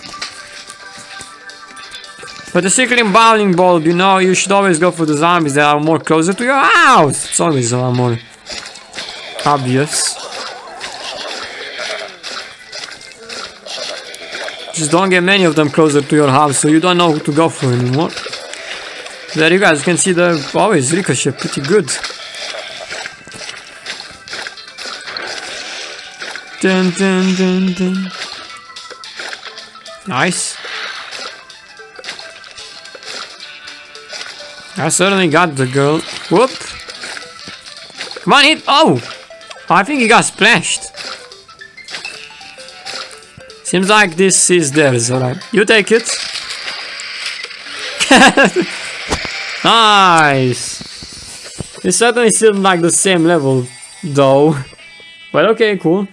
But the secret in bowling ball, you know, you should always go for the zombies that are more closer to your house. It's always a lot more obvious. Just don't get many of them closer to your house, so you don't know who to go for anymore. There you guys can see the always ricochet pretty good. Dun, dun, dun, dun. Nice. I certainly got the girl. Whoop. Come on, hit. Oh! I think he got splashed. Seems like this is theirs, alright. You take it. Nice. It certainly seems like the same level, though. But okay, cool.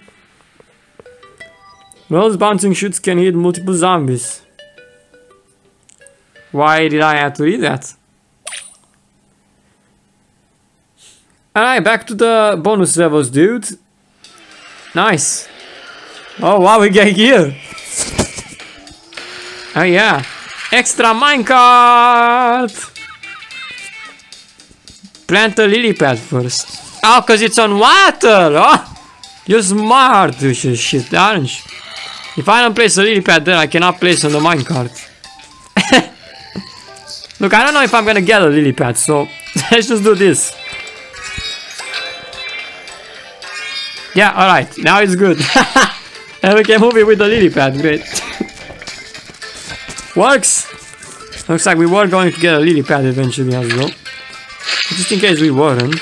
Those bouncing shoots can hit multiple zombies. Why did I have to read that? Alright, back to the bonus levels, dude. Nice. Oh, wow, we get here. Oh, yeah. Extra minecart. Plant a lily pad first. Oh, because it's on water. Oh, you're smart, you shit, aren't you? If I don't place a lily pad there, I cannot place on the minecart. Look, I don't know if I'm gonna get a lily pad, so let's just do this. Yeah, alright, now it's good. And we can move it with the lily pad, great. Works! Looks like we were going to get a lily pad eventually as well. Just in case we weren't.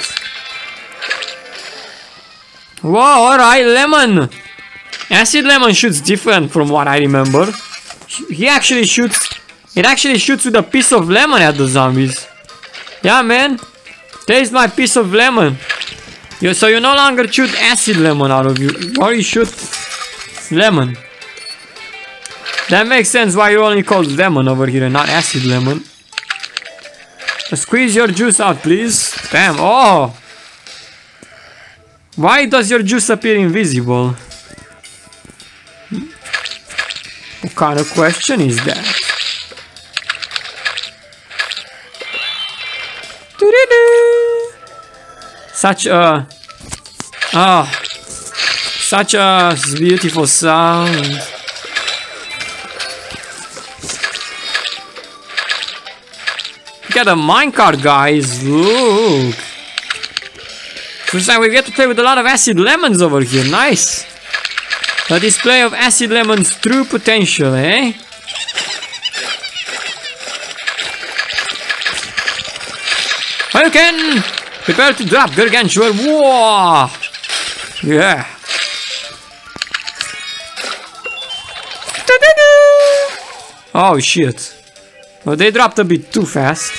Whoa, alright, lemon! Acid lemon shoots different from what I remember. He actually shoots... It actually shoots with a piece of lemon at the zombies. Yeah, man. Taste my piece of lemon. So you no longer shoot acid lemon out of you, or you shoot lemon. That makes sense why you only called lemon over here and not acid lemon. Squeeze your juice out, please. Damn, oh! Why does your juice appear invisible? What kind of question is that? Such a... such a beautiful sound. Look at the minecart, guys. Look. Looks like we get to play with a lot of acid lemons over here. Nice. A display of acid lemon's true potential, eh? Hurricane! Prepare to drop gargantuan. Whoa! Yeah. Oh shit. Well, they dropped a bit too fast.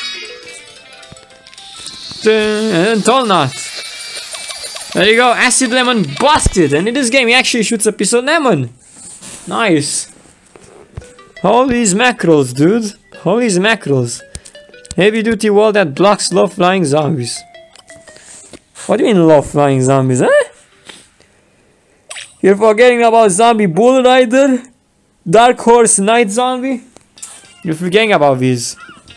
And tall nut. There you go, acid lemon busted. And in this game he actually shoots a piece of lemon. Nice. Holy mackerels, dude. Holy mackerels. Heavy duty wall that blocks low flying zombies. What do you mean low flying zombies, huh? You're forgetting about zombie bull rider? Dark horse night zombie? You're forgetting about these.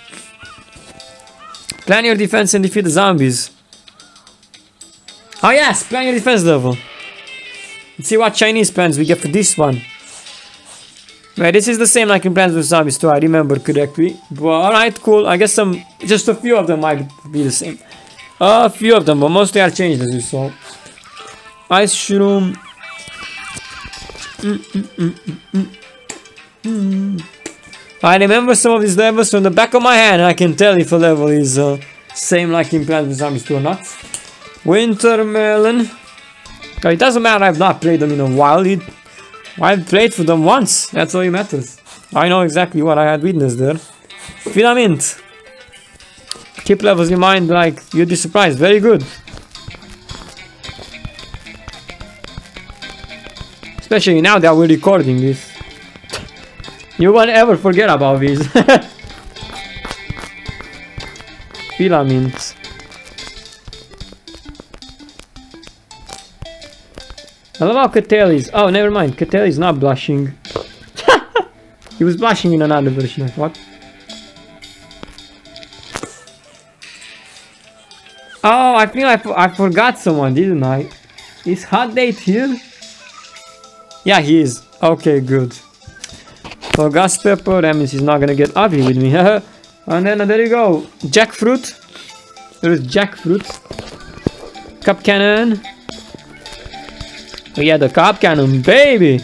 Plan your defense and defeat the zombies. Oh yes, plan your defense level. Let's see what Chinese plans we get for this one. Right, this is the same like in Plants vs Zombies 2, I remember correctly. But alright, cool. I guess just a few of them might be the same. A few of them, but mostly are changed as you saw. Ice shroom. I remember some of these levels from the back of my hand. I can tell if a level is same like in Plants vs Zombies 2 or not. Wintermelon. It doesn't matter, I've not played them in a while. I've played for them once, that's all it matters. I know exactly what I had witnessed there. Filament. Keep levels in mind, like, you'd be surprised. Very good. Especially now that we're recording this. You won't ever forget about these. Filament. I love how Catel is. Oh, never mind. Catel is not blushing. He was blushing in another version, I thought. Oh, I think I forgot someone, didn't I? Is Hot Date here? Yeah, he is. Okay, good. For gas pepper, that means he's not gonna get ugly with me. And then there you go. Jackfruit. There is jackfruit. Cup cannon. We had the cup cannon, baby.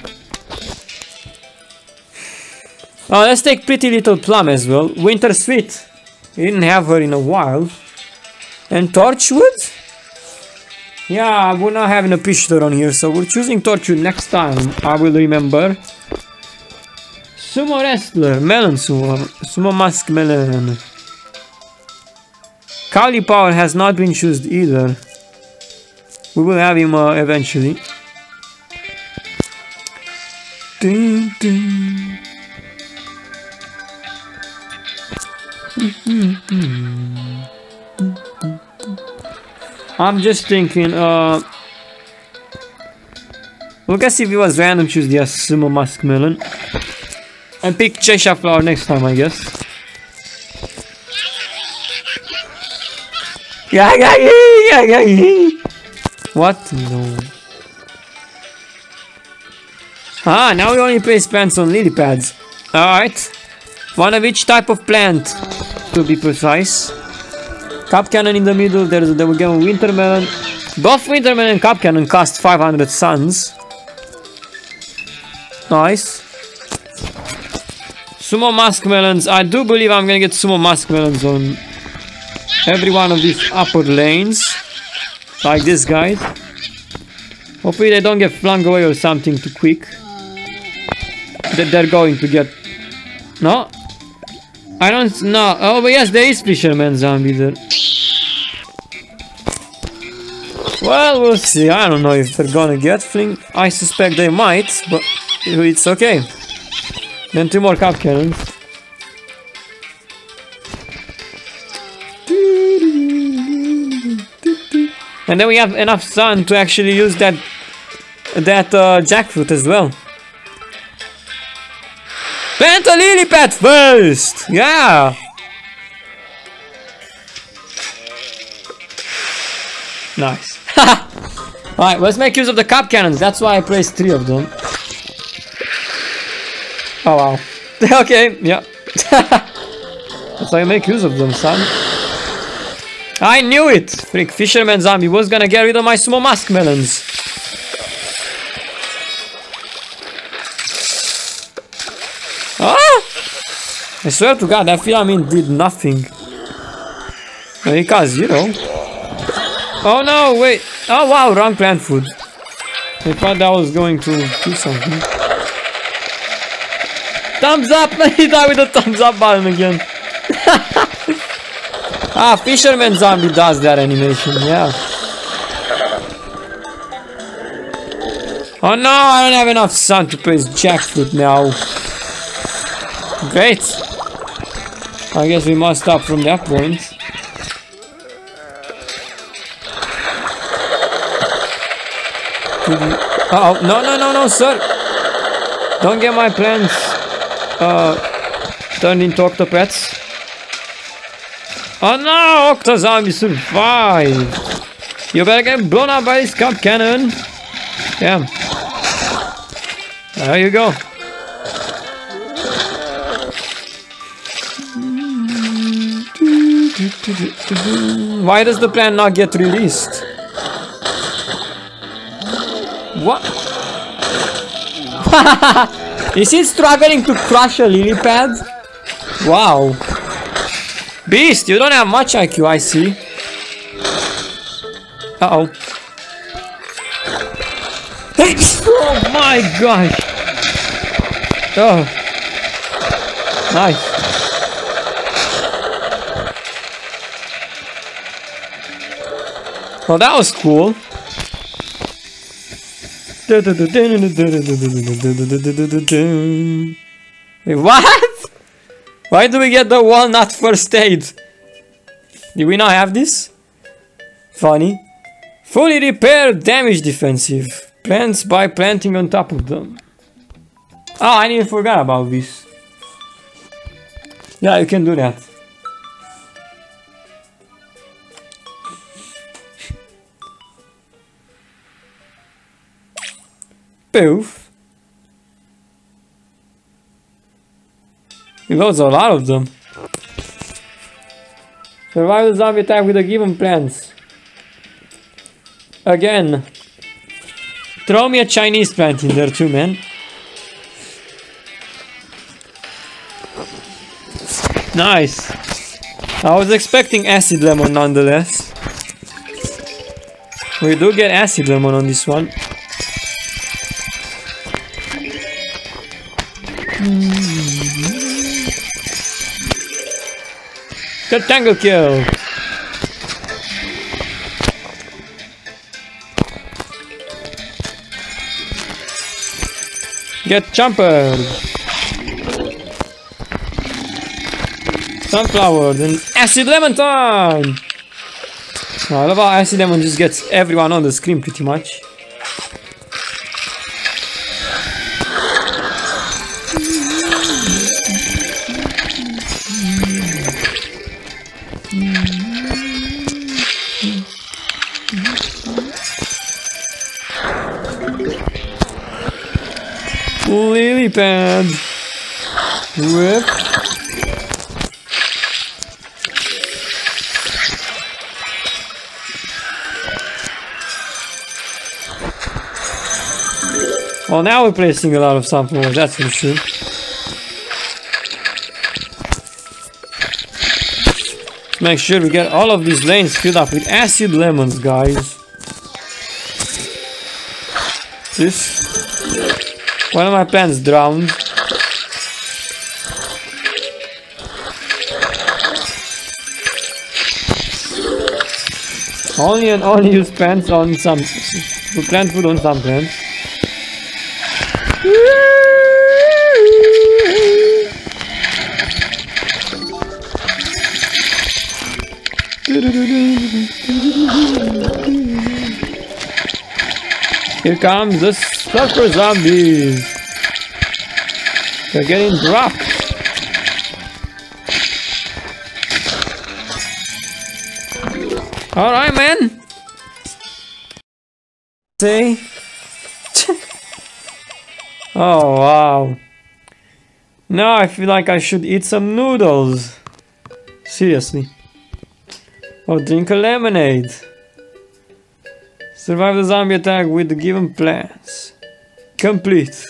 Oh, let's take Pretty Little Plum as well. Winter Sweet. We didn't have her in a while. And Torchwood? Yeah, we're not having a picture on here, so we're choosing Torchwood next time. I will remember. Sumo Wrestler, Melon Sumo, Sumo Mask Melon. Kali Power has not been chosen either. We will have him eventually. Ding, ding. I'm just thinking, we'll guess if it was random, choose the Sumo Mask Melon. And pick Cheshire Flower next time, I guess. What? No. Ah, now we only place plants on lily pads. Alright. One of each type of plant, to be precise. Cup cannon in the middle, there we go, winter melon. Both winter melon and cup cannon cost 500 suns. Nice. Sumo Mask Melons. I do believe I'm gonna get Sumo Mask Melons on every one of these upper lanes. Like this guy. Hopefully they don't get flung away or something too quick. That they're going to get... No? I don't know. Oh, but yes, there is Fisherman Zombie there. Well, we'll see. I don't know if they're gonna get fling. I suspect they might, but it's okay. Then 2 more cup cannons. And then we have enough sun to actually use that jackfruit as well. Plant a lily pad first! Yeah! Nice. Alright, let's make use of the cup cannons. That's why I placed 3 of them. Oh wow. Okay, yeah. That's why I make use of them, son. I knew it! Freak, Fisherman Zombie was gonna get rid of my Sumo Mask Melons. Ah! I swear to God, that Filamine did nothing. Because, you know. Oh no, wait. Oh wow, wrong plant food. I thought that was going to do something. Thumbs up! He died with the thumbs up button again. Ah, Fisherman Zombie does that animation, yeah. Oh no, I don't have enough sun to place jackfruit now. Great. I guess we must stop from that point. Uh oh, no, sir. Don't get my plants turned into octopets. Oh no, Octozombie survived. You better get blown up by this cup cannon. Damn. There you go. Why does the plant not get released? What? Is he struggling to crush a lily pad? Wow. Beast, you don't have much IQ, I see. Uh-oh. Oh my gosh. Oh. Nice. Well, that was cool. Wait, what? Why do we get the walnut first aid? Did we not have this? Funny. Fully repaired damage defensive. Plants by planting on top of them. Oh, I even forgot about this. Yeah, you can do that. Poof. Those are a lot of them. Survive the zombie attack with the given plants. Again. Throw me a Chinese plant in there too, man. Nice. I was expecting acid lemon nonetheless. We do get acid lemon on this one. Good tangle kill. Get jumper. Sunflower, then acid lemon time! I love how acid lemon just gets everyone on the screen pretty much. Lily pad. Whip. Well, now we're placing a lot of sunflowers, that's for sure. Make sure we get all of these lanes filled up with acid lemons, guys. This. One of my plants drowned. Only use plants on some. Plant food on some plants. Here comes the super zombies. They're getting dropped. Alright, man. See? Oh, wow. Now I feel like I should eat some noodles. Seriously. Or drink a lemonade. Survive the zombie attack with the given plans. Complete.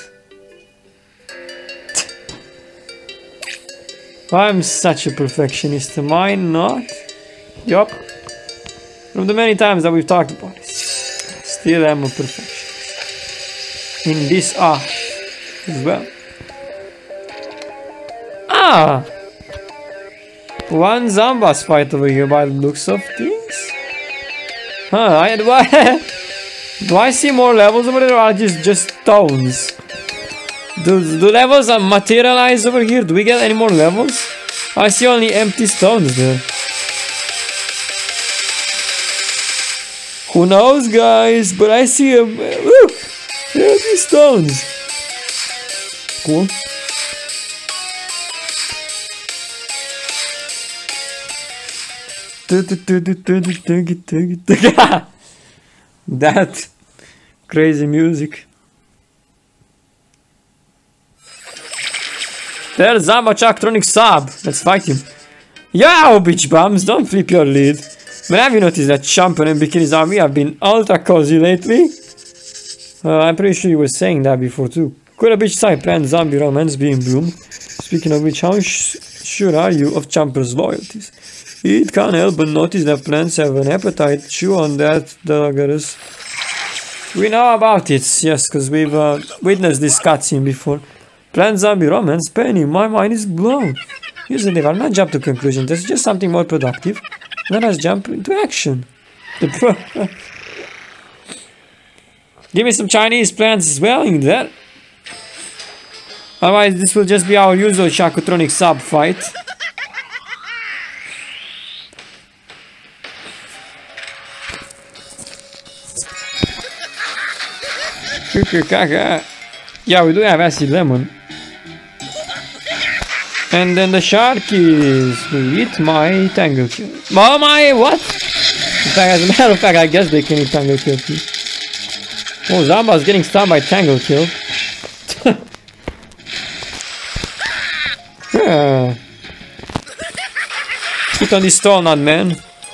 I'm such a perfectionist, am I not? Yup. From the many times that we've talked about this, still am a perfectionist. In this art as well. Ah! One Zambas fight over here by the looks of things. Huh, do I see more levels over there or are just stones? Do levels materialize over here? Do we get any more levels? I see only empty stones there. Who knows, guys? But I see them. Look! There are these stones. Cool. That crazy music. There's Zambachaktronic Sub. Let's fight him. Yo, bitch bums, don't flip your lid. Man, have you noticed that Champion and Bikini Zombie have been ultra cozy lately? I'm pretty sure you were saying that before too. Could a bitch side plant zombie romance be in bloom? Speaking of which, how sure are you of Champion's loyalties? It can't help but notice that plants have an appetite. Chew on that, Duggarus. We know about it, yes, because we've witnessed this cutscene before. Plant zombie romance? Penny, my mind is blown. Usually I'll not jump to conclusion, there's just something more productive. Let us jump into action. Give me some Chinese plants as well in there. Otherwise this will just be our usual Shakutronic Sub fight. Yeah, we do have acid lemon. And then the Sharkies will eat my Tangle Kill. Oh my, what? In fact, as a matter of fact, I guess they can eat Tangle Kill too. Oh, Zamba's getting stunned by Tangle Kill. Yeah. Put on this stall, not man.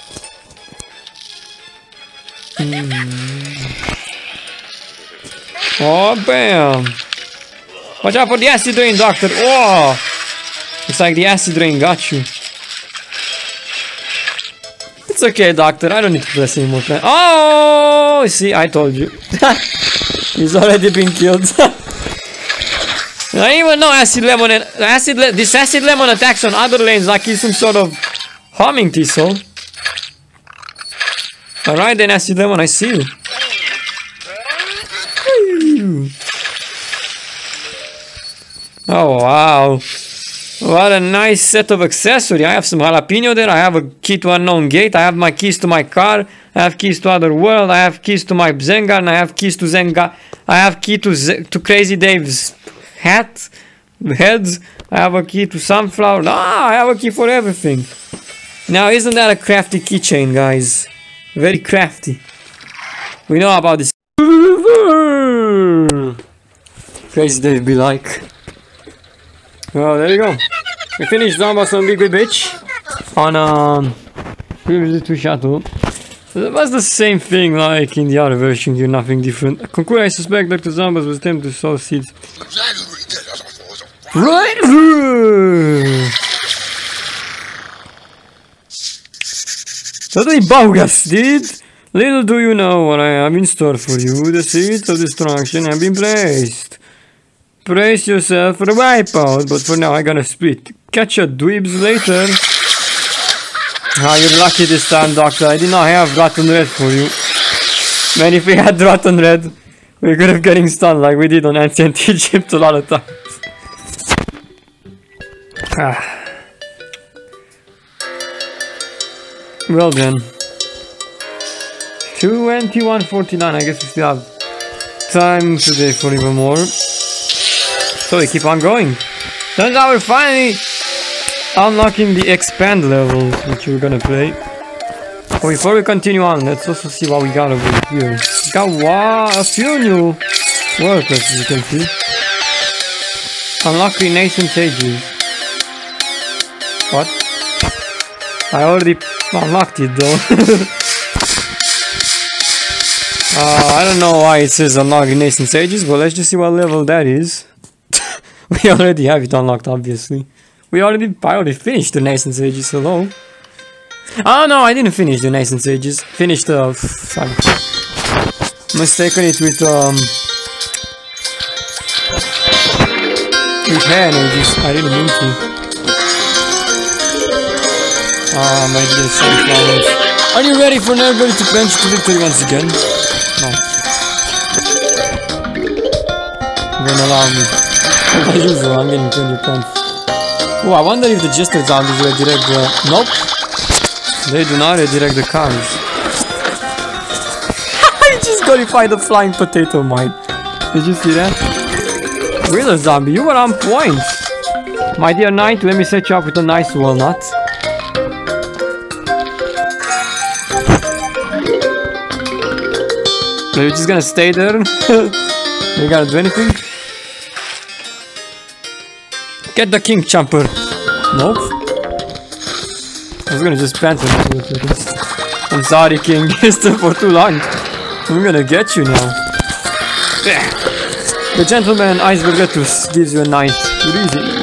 Oh, bam. Watch out for the acid rain, doctor. Oh! It's like the acid rain got you. It's okay, doctor. I don't need to press any more plan. Oh! See, I told you. He's already been killed. I even know acid lemon and this acid lemon attacks on other lanes like he's some sort of homing thistle. Alright then, acid lemon, I see you. Oh wow. What a nice set of accessory. I have some jalapeno there. I have a key to unknown gate. I have my keys to my car. I have keys to other world. I have keys to my Zengar. And I have keys to Zengar. I have key to Crazy Dave's hat. Heads. I have a key to sunflower. Ah, I have a key for everything. Now, isn't that a crafty keychain, guys? Very crafty. We know about this. Crazy Dave be like. Oh, there you go. We finished Zomboss on Big Bitch on previously to Shuttle. It was the same thing like in the other version, you're nothing different. Conclude, I suspect Dr. Zomboss was tempted to sow seeds. Right! Totally bogus, dude! Little do you know what I have in store for you. The seeds of destruction have been placed. Brace yourself for a wipeout, but for now I gotta split. Catch your dweebs later. Ah, you're lucky this time, Doctor. I did not have Rotten Red for you. Man, if we had Rotten Red, we could have getting stunned like we did on Ancient Egypt a lot of times. Ah. Well then. 21:49, I guess we still have time today for even more. So we keep on going. Turns out we're finally unlocking the expand levels, which we're gonna play. But before we continue on, let's also see what we got over here. We got a few new workers, as you can see. Unlock Renaissance Sages. What? I already unlocked it though. I don't know why it says unlock Renaissance Sages, but let's just see what level that is. We already have it unlocked, obviously. I already finished the Renaissance Ages, hello. Oh no, I didn't finish the Renaissance Ages. Finished sorry. Mistaken it with Hand Ages. I didn't mean to. Maybe the sunflowers. Are you ready for everybody to bench to victory once again? No. You're gonna allow me. As usual, I'm getting 20 points. Oh, I wonder if the Jester zombies redirect the... Nope. They do not redirect the cars. I just glorified the flying potato mine. Did you see that? Wheeler zombie, you were on point. My dear knight, let me set you up with a nice walnut. Are you just gonna stay there? You gotta do anything? Get the king chomper. Nope. I was gonna just pant him. I'm sorry, king. It's still for too long. I'm gonna get you now. The gentleman Icebergatus gives you a knight. Easy.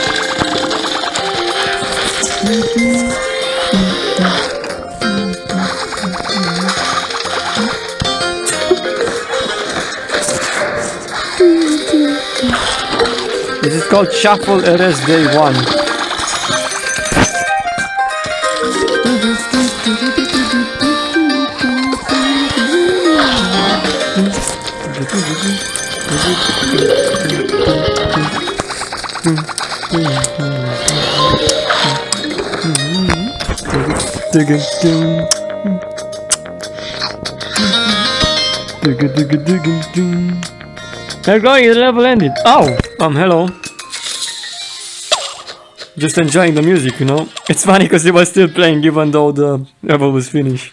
This is called Shuffle RS Day 1. They're going, the level ended. Oh, hello. Just enjoying the music, you know. It's funny because it was still playing even though the level was finished.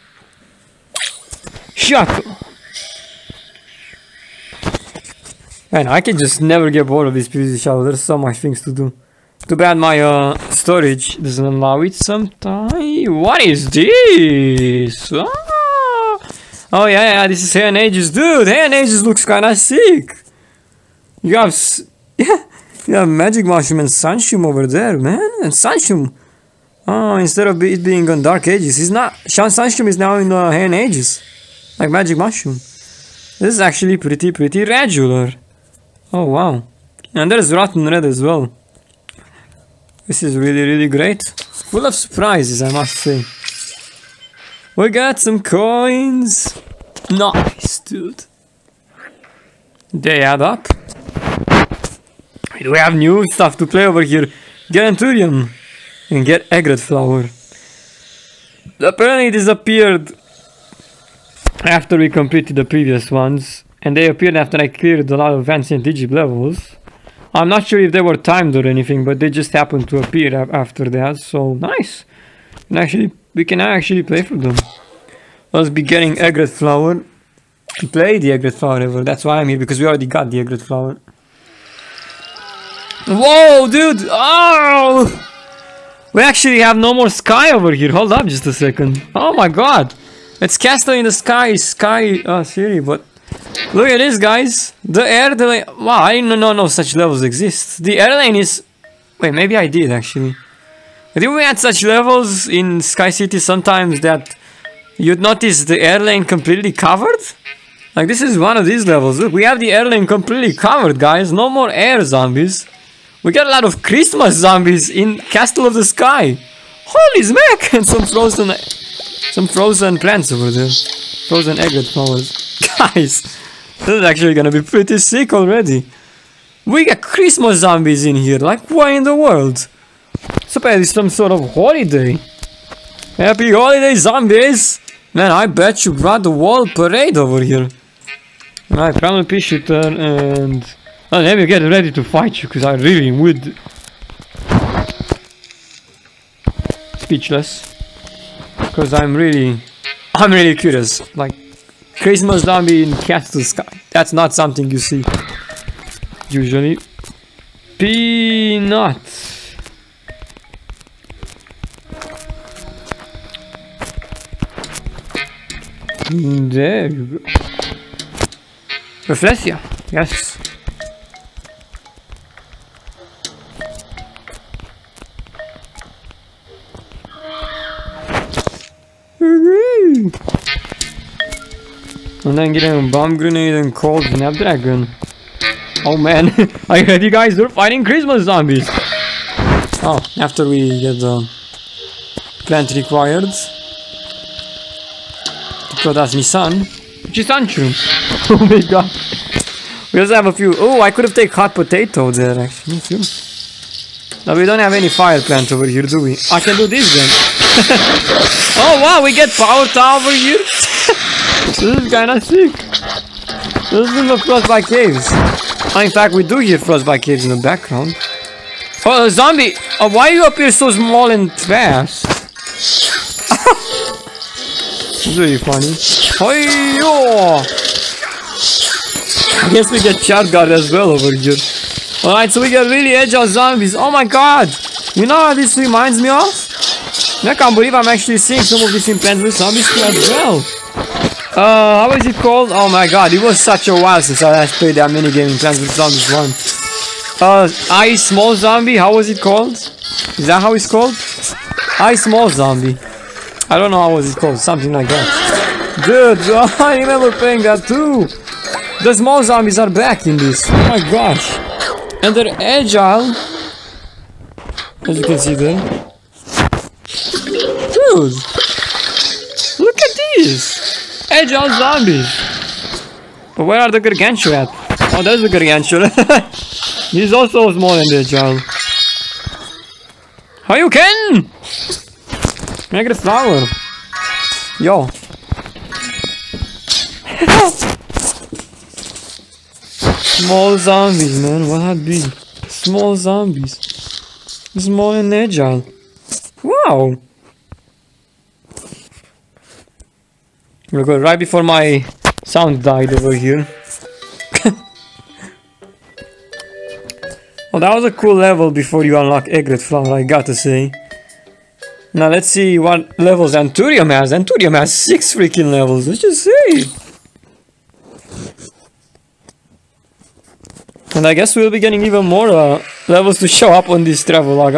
Shut. Man, I can just never get bored of this PvZ Shadow. There's so much things to do. Too bad my storage doesn't allow it sometimes. What is this? Ah! Oh yeah, this is Hair Ages. Dude, Hair Ages looks kinda sick. You have... Yeah, you have Magic Mushroom and Sunshroom over there, man. And Sunshroom. Oh, instead of it being on Dark Ages, he's not... Sunshroom is now in Hair Ages. Like Magic Mushroom. This is actually pretty regular. Oh wow. And there's Rotten Red as well. This is really great. Full of surprises, I must say. We got some coins. Nice, dude. They add up. We have new stuff to play over here. Get Anthurium and get Egret Flower. Apparently disappeared after we completed the previous ones, and they appeared after I cleared a lot of Ancient Egypt levels. I'm not sure if they were timed or anything, but they just happened to appear after that, so nice. And we can actually play for them. Let's be getting Egret Flower. Play the Egret Flower ever, that's why I'm here, because we already got the Egret Flower. Whoa, dude! Oh! We actually have no more sky over here. Hold up just a second. Oh my god! It's Castle in the Sky, Siri, but... Look at this, guys. The air lane... Wow, I didn't know no such levels exist. The air lane is... Wait, maybe I did, actually. I think we had such levels in Sky City sometimes that... You'd notice the air lane completely covered? Like, this is one of these levels. Look, we have the air lane completely covered, guys. No more air zombies. We got a lot of Christmas zombies in Castle of the Sky. Holy smack! And some frozen plants over there. Frozen egret flowers. Guys, this is actually gonna be pretty sick already. We got Christmas zombies in here. Like, why in the world? Suppose it's some sort of holiday. Happy holiday, zombies! Man, I bet you brought the whole parade over here. Alright, Primal Pea Shooter and... Oh, let me get ready to fight you, because I really would. Speechless. Because I'm really curious. Like, Christmas zombie in Castle Sky. That's not something you see usually. Peanut. There you go. Reflexia, yes. And then getting a bomb grenade and cold snapdragon. Oh man, are you ready, guys? We're fighting Christmas zombies. Oh, after we get the plant required to produce Nissan, which is Sunshroom. Oh my god. We also have a few. Oh, I could have taken hot potato there actually. No, we don't have any fire plant over here, do we? I can do this then. Oh wow, we get power tower over here. This is kinda sick. This is in the Frostbite Caves. Oh, in fact, we do hear Frostbite Caves in the background. Oh, a zombie! Oh, why are you up here so small and fast? It's really funny. Hey-yo! I guess we get shotgun as well over here. Alright, so we get really agile zombies. Oh my god! You know what this reminds me of? I can't believe I'm actually seeing some of these in Plants vs Zombies as well. How is it called? Oh my god, it was such a while since I last played that minigame in Plants vs Zombies 1. I Small Zombie, how was it called? Is that how it's called? I Small Zombie. I don't know how was it called, something like that. Dude, I remember playing that too. The small zombies are back in this. Oh my gosh. And they're agile. As you can see there. Dude. Look at these. Agile zombies. But where are the Gargantua at? Oh, there's the Gargantua. He's also small and agile. How you can? Make a flower. Yo. Small zombies, man. What that be? Small zombies. Small and agile. Wow. We'll go right before my sound died over here. that was a cool level before you unlock Egret Flower, I gotta say. Now let's see what levels Anturium has. Anturium has 6 freaking levels, let's just see. And I guess we'll be getting even more levels to show up on this travel log.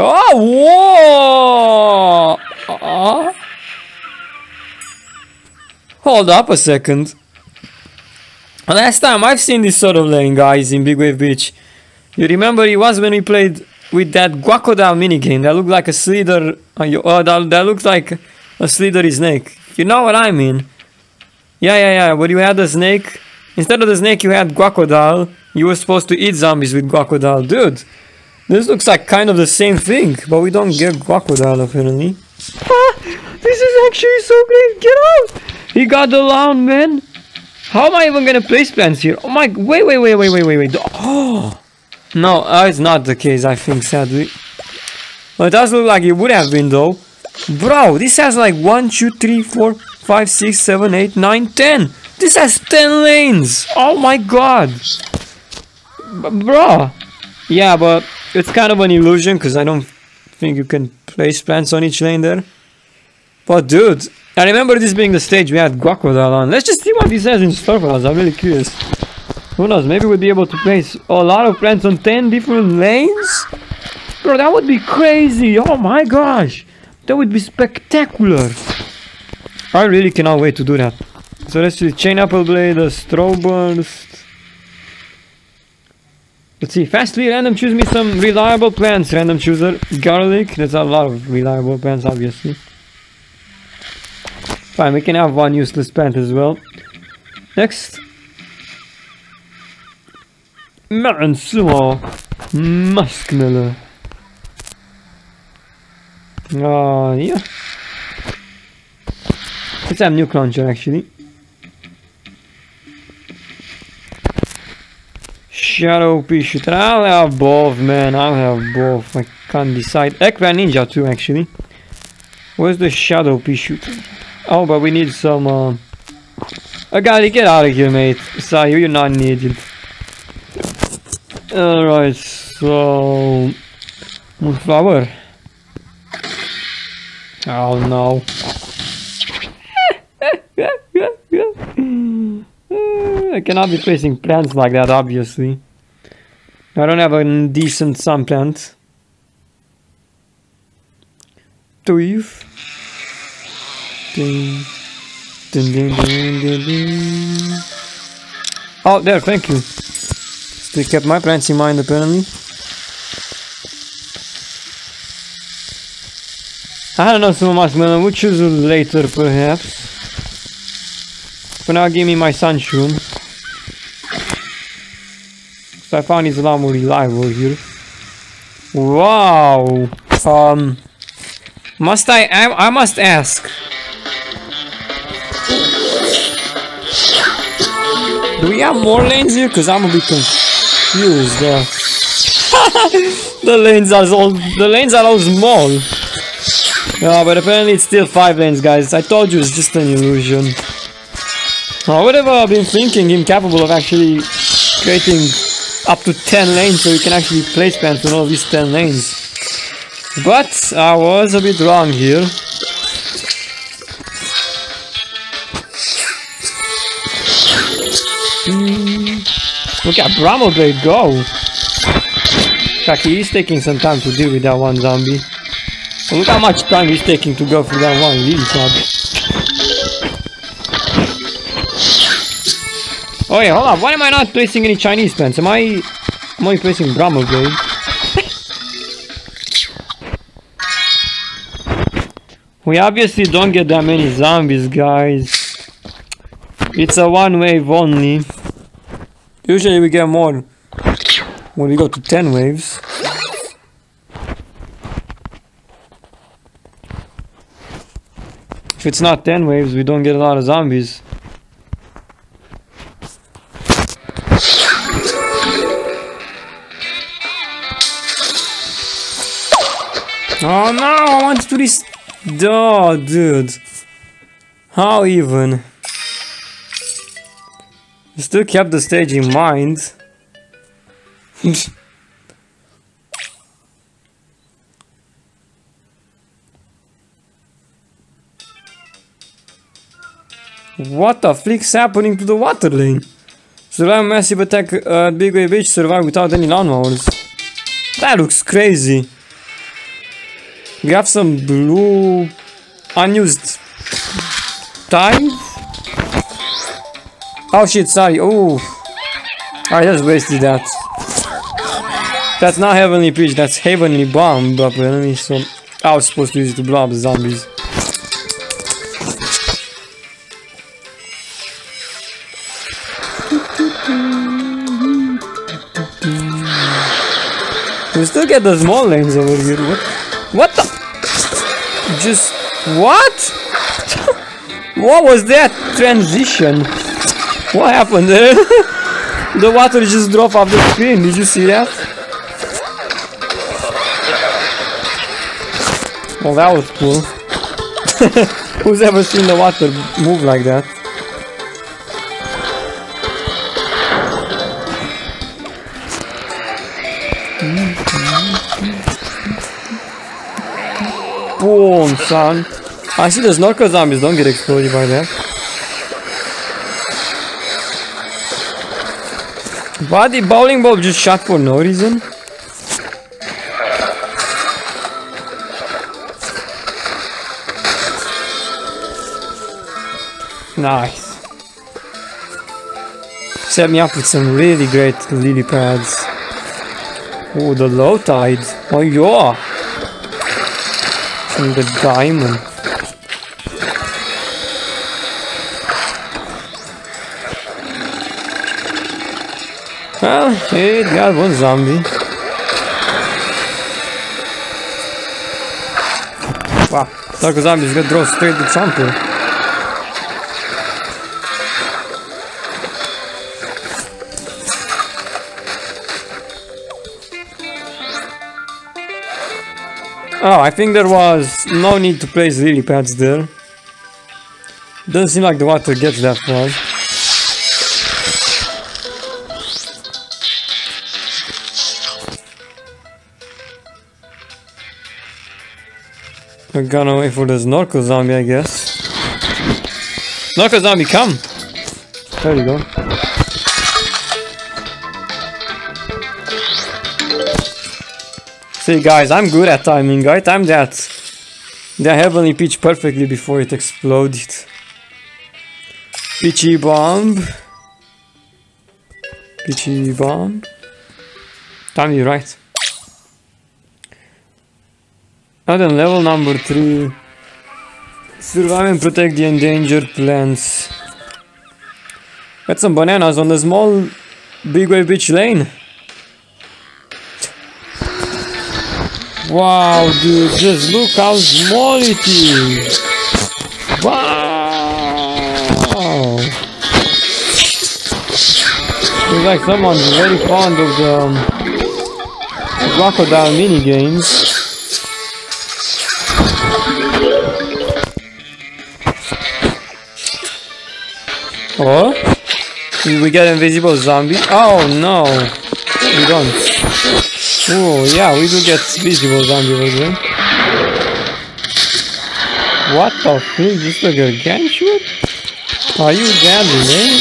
Oh, whoa! Hold up a second. Last time I've seen this sort of lane, guys, in Big Wave Beach. You remember it was when we played with that Guacodile minigame that looked like a Slither. That looked like a slithery snake. You know what I mean? Yeah. Where you had the snake. Instead of the snake, you had Guacodile. You were supposed to eat zombies with Guacodile. Dude, this looks like kind of the same thing, but we don't get Guacodile apparently. This is actually so great. Get out! He got the lawn, man. How am I even gonna place plants here? Oh my, wait. Oh! No, it's not the case, I think, sadly. Well, it does look like it would have been, though. Bro, this has like 1, 2, 3, 4, 5, 6, 7, 8, 9, 10. This has 10 lanes. Oh my god. Bro. Yeah, but it's kind of an illusion, because I don't think you can place plants on each lane there. But dude, I remember this being the stage we had Guacodile on. Let's just see what this has in store for us. I'm really curious. Who knows, maybe we'll be able to place a lot of plants on 10 different lanes? Bro, that would be crazy! Oh my gosh! That would be spectacular! I really cannot wait to do that. So let's see, Chain Apple Blade, a Straw Burst. Let's see, fastly random choose me some reliable plants, random chooser. Garlic, there's a lot of reliable plants obviously. Fine, we can have one useless plant as well. Next. Mansuo Muskmiller. Yeah. Let's have Nuke Launcher actually. Shadow Pea Shooter. I'll have both, man. I'll have both. I can't decide. Ekran Ninja too actually. Where's the Shadow Pea Shooter? Oh, but we need some Gali, get out of here, mate. Sorry, you're not needed. Alright, so Moonflower. Oh no. I cannot be placing plants like that, obviously. I don't have a decent sun plant. Tweef. Ding. Ding, ding, ding, ding, ding. Oh, there, thank you. They kept my plants in mind, apparently. I don't know, so much, man. We'll choose later, perhaps. For now, give me my Sunshroom. So I found it's a lot more reliable here. Wow. Must I must ask. Do we have more lanes here? Cause I'm a bit confused. The lanes are all small. Yeah, but apparently it's still 5 lanes, guys. I told you it's just an illusion. Whatever I've been thinking, him capable of actually creating up to 10 lanes so you can actually place plants on all these 10 lanes. But I was a bit wrong here. Look at Bramelblade go! In fact, he is taking some time to deal with that one zombie. Well, look how much time he's taking to go through that one lead. Oh yeah, hold on, why am I not placing any Chinese plants? Am I placing Bramelblade? We obviously don't get that many zombies, guys. It's a 1 wave only. Usually we get more when we go to 10 waves. If it's not 10 waves, we don't get a lot of zombies. Oh no, I want to do this. Oh, dude. How even? You still kept the stage in mind. What the flick's happening to the water lane? Survive a massive attack at Big Wave Beach, survive without any lawnmowers. That looks crazy. We have some blue unused time. Oh shit, sorry. Oh, I just wasted that. That's not Heavenly Peach, that's Heavenly Bomb apparently, so I was supposed to use it to blow up the zombies. We still get the small lanes over here. What the? Just what? What was that transition? What happened there? The water just dropped off the screen. Did you see that? Well, that was cool. Who's ever seen the water move like that? Boom, son. I see the snorkel zombies don't get exploded by that. But the bowling ball just shot for no reason. Nice. Set me up with some really great lily pads. Oh, the low tide. Oh yeah. And the diamond. Well, it got one zombie. Wow, Dark Zombie's gonna draw straight to Champion. Oh, I think there was no need to place lily pads there. Doesn't seem like the water gets that far. We're gonna wait for the snorkel zombie, I guess. Snorkel zombie, come! There you go. See guys, I'm good at timing. I timed that Heavenly Peach perfectly before it exploded. Peachy bomb. Peachy bomb. Timed you right. And then level number 3. Survive and protect the endangered plants. Got some bananas on the small Big Wave Beach lane. Wow, dude, just look how small it is. Wow. Looks like someone's very fond of the crocodile mini games. Oh, we get invisible zombie. Oh no, we don't. Oh yeah, we do get visible zombie over there. What the fuck? Is this a gargantuan? Are you gambling?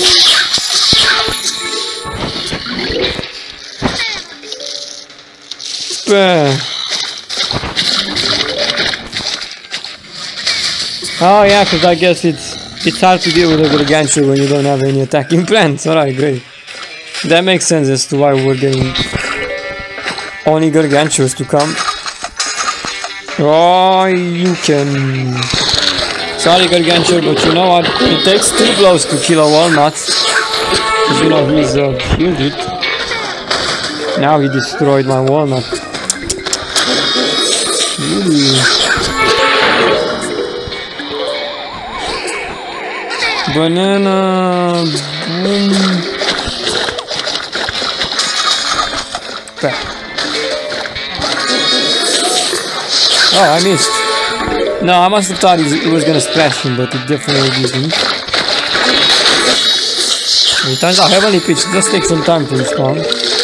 Oh yeah, because I guess it's hard to deal with a gargantuan when you don't have any attacking plants. Alright, great. That makes sense as to why we're getting only gargantuans to come. Oh, you can... Sorry gargantuan, but you know what? It takes 2 blows to kill a walnut. Because you know he's killed it. Now he destroyed my walnut. Really? Banana... Boom... Back. Oh, I missed. No, I must have thought it was gonna splash him, but it definitely didn't. It turns out Heavenly Peach does take some time to respawn.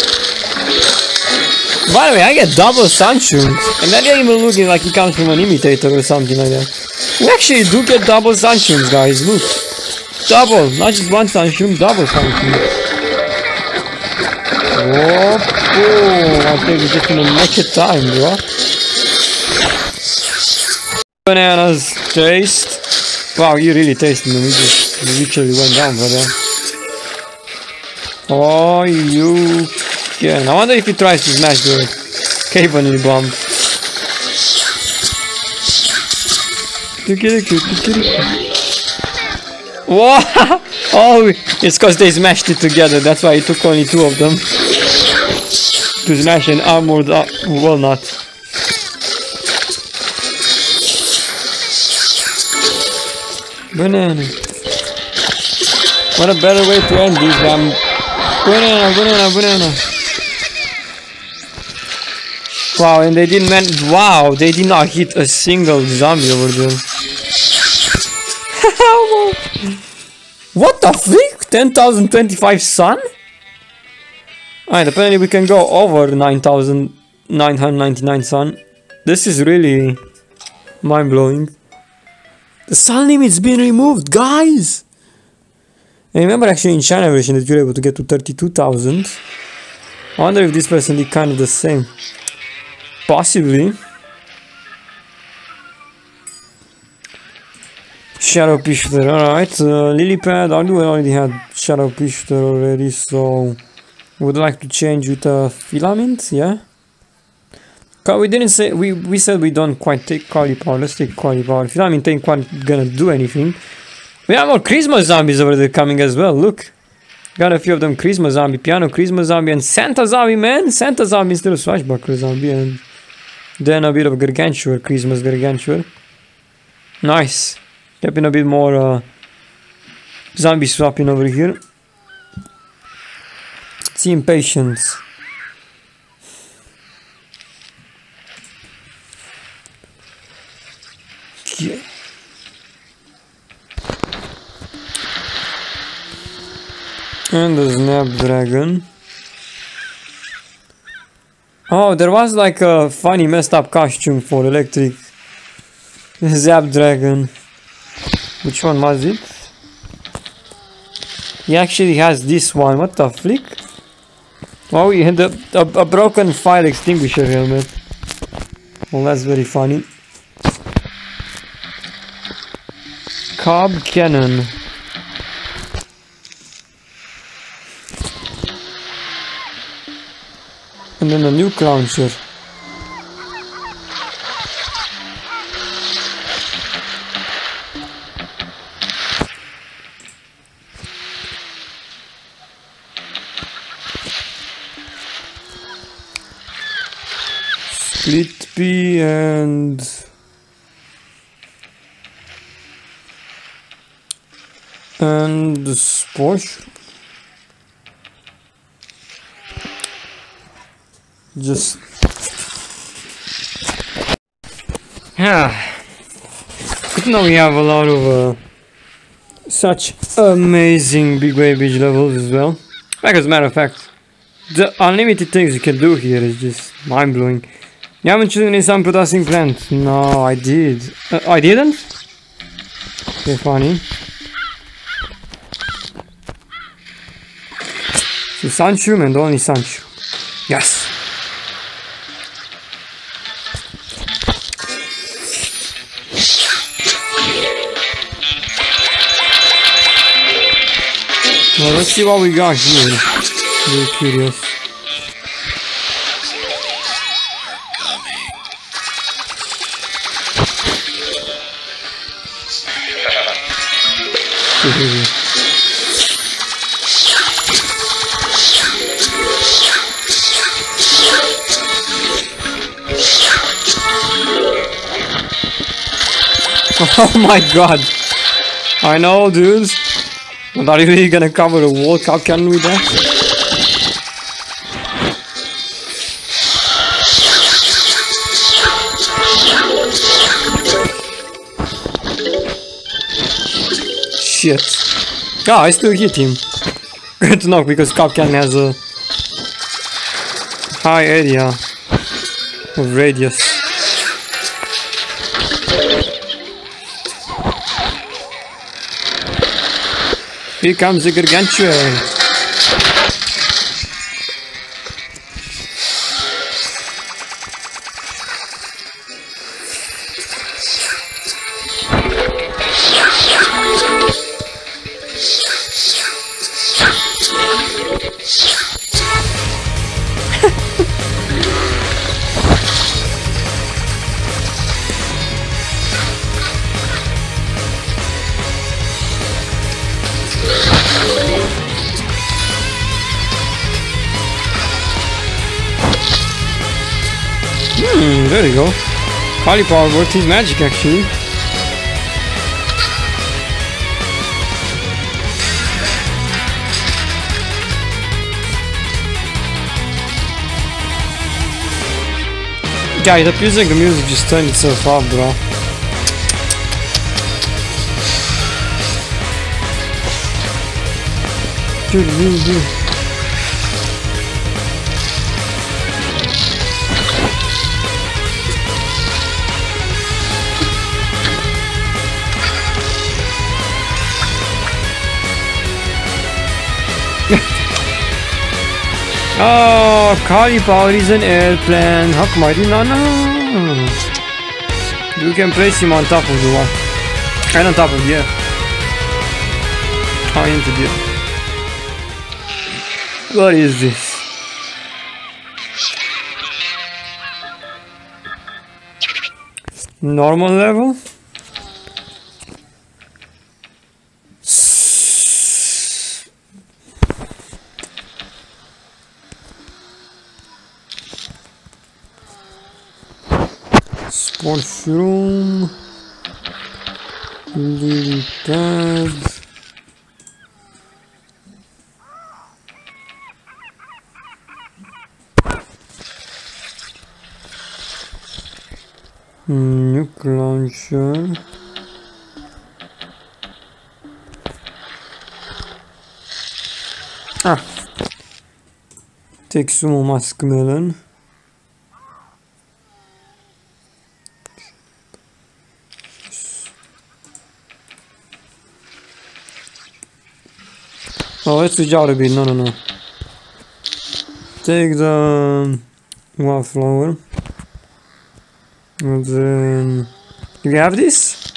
By the way, I get double Sunshoons, and that ain't even looking like he comes from an imitator or something like that. We actually do get double Sunshoons, guys, look. double, not just one Sunshroom, double Sunshroom. Whoa, I'll take it just in a naked time, bro. Bananas taste. Wow, you really tasted them. You literally went down, brother. Oh, you can. I wonder if he tries to smash the Cavenly bomb. Whoa! Oh, it's because they smashed it together. That's why it took only 2 of them to smash an armored walnut. Banana. What a better way to end this damn banana. Wow, and they didn't wow, they did not hit a single zombie over there. What the freak? 10,025 sun? Alright, apparently we can go over 9,999 sun. This is really mind-blowing. The sun limit's been removed, guys! I remember actually in China version that you're able to get to 32,000. I wonder if this person did kind of the same. Possibly. Shadow Pishter, alright. Lilypad, I already had Shadow Pishter already, so would like to change with a filament, yeah? We didn't say, we said we don't quite take Cauliflower, let's take Cauliflower. Filament ain't quite gonna do anything. We have more Christmas zombies over there coming as well, look. Got a few of them, Christmas zombie, Piano Christmas zombie, and Santa zombie, man! Santa zombie instead of Swashbuckler zombie, and then a bit of Gargantua, Christmas Gargantua. Nice. Keeping a bit more zombie swapping over here. It's impatience. Okay. And the Snapdragon. Oh, there was like a funny messed up costume for Electric Zapdragon. Which one was it? He actually has this one. What the flick? Oh, he had a broken fire extinguisher helmet. Well, that's very funny. Cob Cannon. And then a nuke launcher. Split P and the Porsche. Just good to know we have a lot of such amazing big wave beach levels as well. Like, as a matter of fact, the unlimited things you can do here is just mind-blowing. You haven't chosen any sun producing plant? No, I did. I didn't? Okay, funny. So Sunshroom and only Sunshroom. Yes! Well, let's see what we got here. Very curious. Oh my god! I know, dudes. But are you really gonna cover the wall? How can we do that? Shit. Ah, I still hit him. Good to know, because Kapkan has a high area of radius. Here comes the gargantua. There you go. Cauliflower worked his magic actually. Guys, it appears like the music just turned itself off, bro. Dude. Oh, Cauliflower is an airplane. How come I did not know? You can place him on top of the wall. And on top of the air. Oh, into the air. What is this? Normal level? Sports room, lily pads, nuke launcher, take sumo muskmelon. Oh, let's switch out a bit. No. Take the wildflower. And then... Do we have this?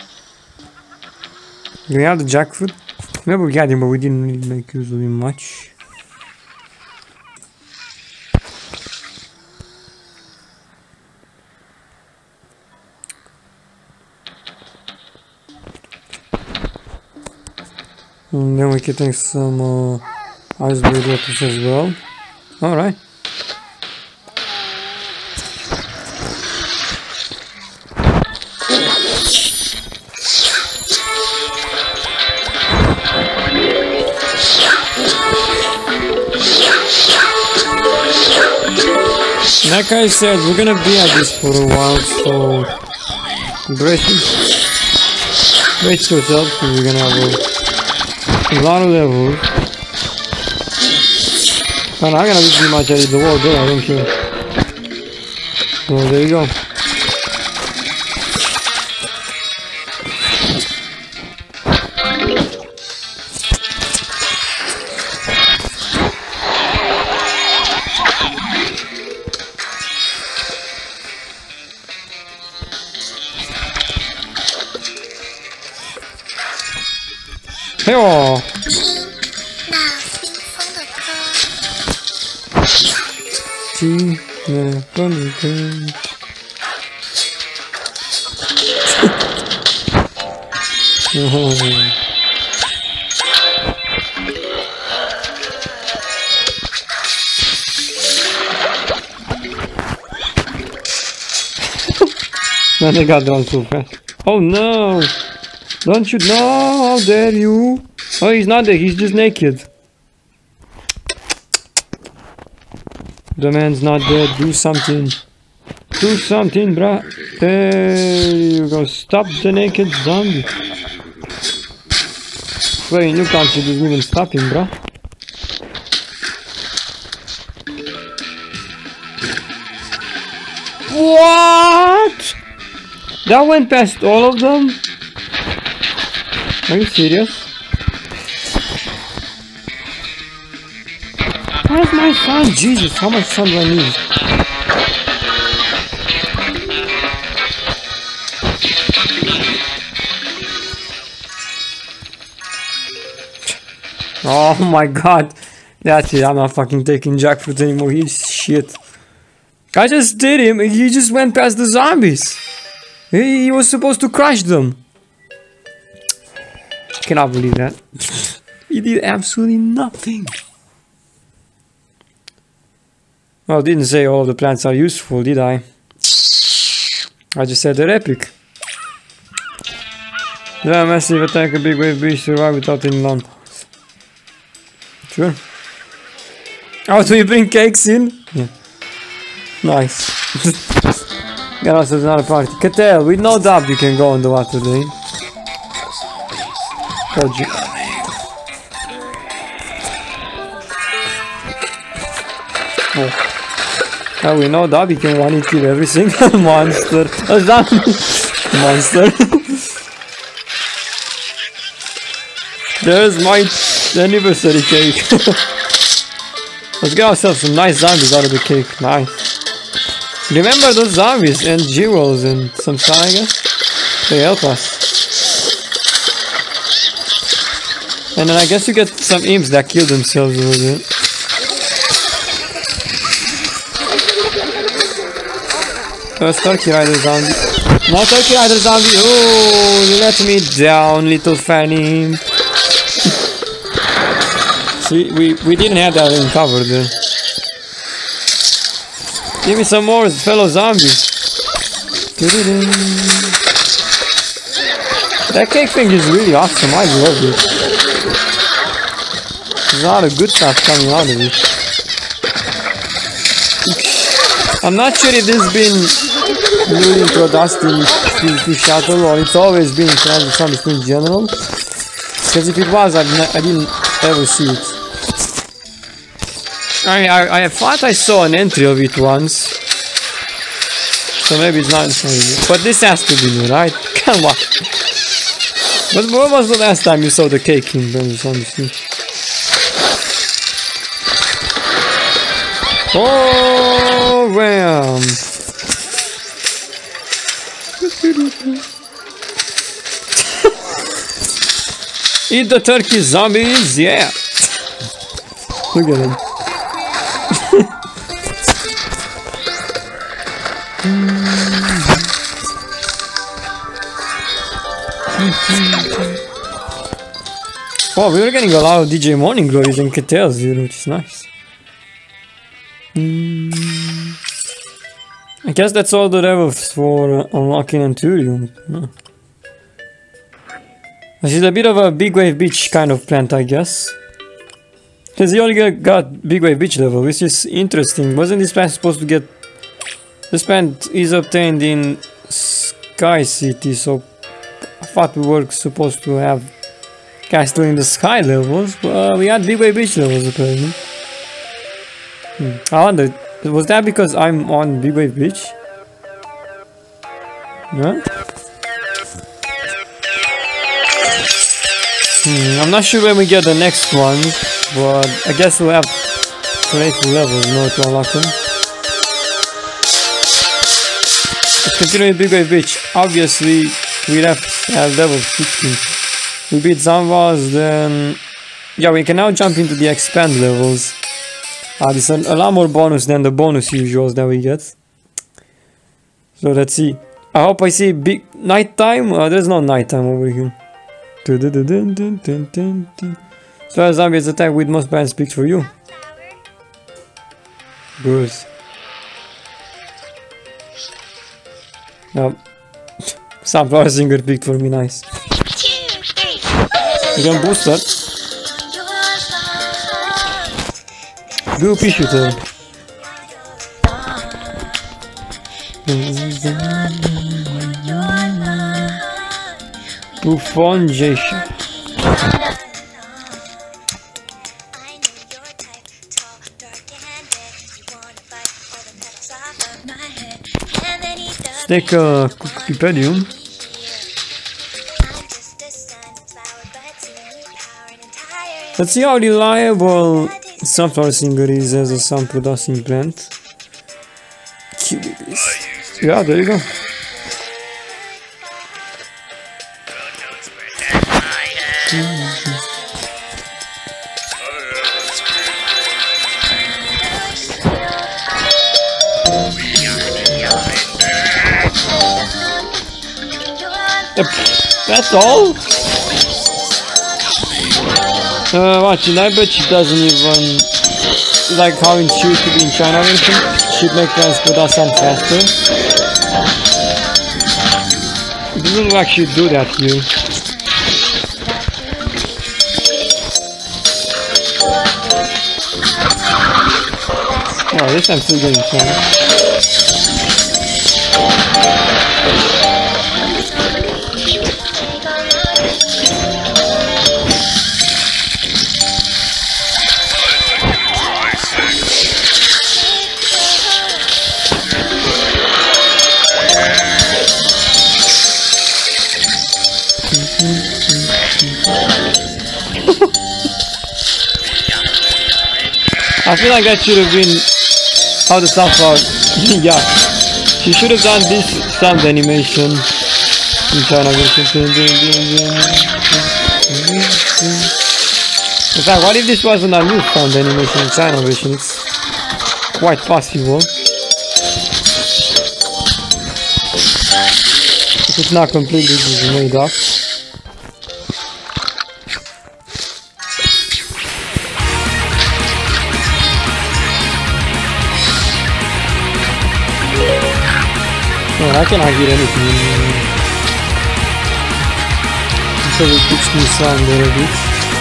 Do we have the jackfruit? Maybe we had him, but we didn't really make use of him much. And then we can take some iceberg lettuce as well. Alright. Like I said, we're gonna be at this for a while, so brace yourself, because we're gonna have a lot of levels. And I'm gonna be pretty much at the wall there, I don't care. So there you go. Hey oh. Man, they got down so fast. Oh no! Don't you know? How dare you? Oh, he's not there, he's just naked. The man's not dead. Do something. Do something, bruh. There you go. Stop the naked zombie. Wait, in your country doesn't even stop him, bruh. What? That went past all of them? Are you serious? Where's my fun? Jesus, how much fun do I need? Oh my god. That's it, I'm not fucking taking jackfruit anymore. He's shit. I just did him, he just went past the zombies. He was supposed to crush them. Cannot believe that. He did absolutely nothing. Well, I didn't say all the plants are useful, did I? I just said they're epic. The massive attack, a big wave beach survive without any land. Sure. Oh, do you bring cakes in? Yeah. Nice. Got us another party. Cattell, with no doubt you can go on the water lane. Told you. Oh. Now we know that we can one-hit kill every single monster. Monster. There's my anniversary cake. Let's get ourselves some nice zombies out of the cake. Nice. Remember those zombies and jewels and some stuff, I guess? They help us. And then I guess you get some imps that kill themselves over there. First Turkey Rider zombie. No Turkey Rider zombie. Oh, you let me down, little fanny. See, we didn't have that in cover there. Give me some more fellow zombies. That cake thing is really awesome. I love it. There's a lot of good stuff coming out of it. I'm not sure if this has been newly introduced in PvP Shuttle or it's always been introduced in Zombie in general. Because if it was, I didn't ever see it. I thought I saw an entry of it once. So maybe it's not new. But this has to be new, right? Come on. But when was the last time you saw the cake in Zombie? Oh, damn. Eat the turkey, zombies, yeah. Look at him. Oh, we were getting a lot of DJ Morning Glories and Cattels here, which is nice. I guess that's all the levels for unlocking Anturium. No. This is a bit of a Big Wave Beach kind of plant, I guess. Because he only got Big Wave Beach level, which is interesting. Wasn't this plant supposed to get... This plant is obtained in Sky City, so I thought we were supposed to have Castle in the Sky levels, but we had Big Wave Beach levels apparently. I wonder, was that because I'm on Big Wave Beach? Yeah? I'm not sure when we get the next one, but I guess we'll have to wait for levels in order to unlock them. Let's continue with Big Wave Beach. Obviously, we left at level 15. We beat Zambas, then... Yeah, we can now jump into the expand levels. There's a lot more bonus than the bonus usuals that we get. So let's see. I hope I see big nighttime. There's no nighttime over here. So zombies attack with most bands picked for you. Good. Sunflower Singer picked for me, nice. You can boost that. Do pea shooter. Bufonjation. Let's take a Cupedium. Let's see how reliable Sunflower singer is as a sound producing plant. QB beast. Yeah, there you go. That's all? Watch it, I bet she doesn't even like how she used to be in China or anything. She'd make transport us and faster. It doesn't look like she'd do that here. Oh, at least I'm still getting China. I feel like that should have been how the sunflower. Yeah, she should have done this sound animation in China version. In fact, what if this wasn't a new sound animation in China version? It's quite possible. If it's not completely made up. Man, I cannot get anything. So it keeps me sound a little bit.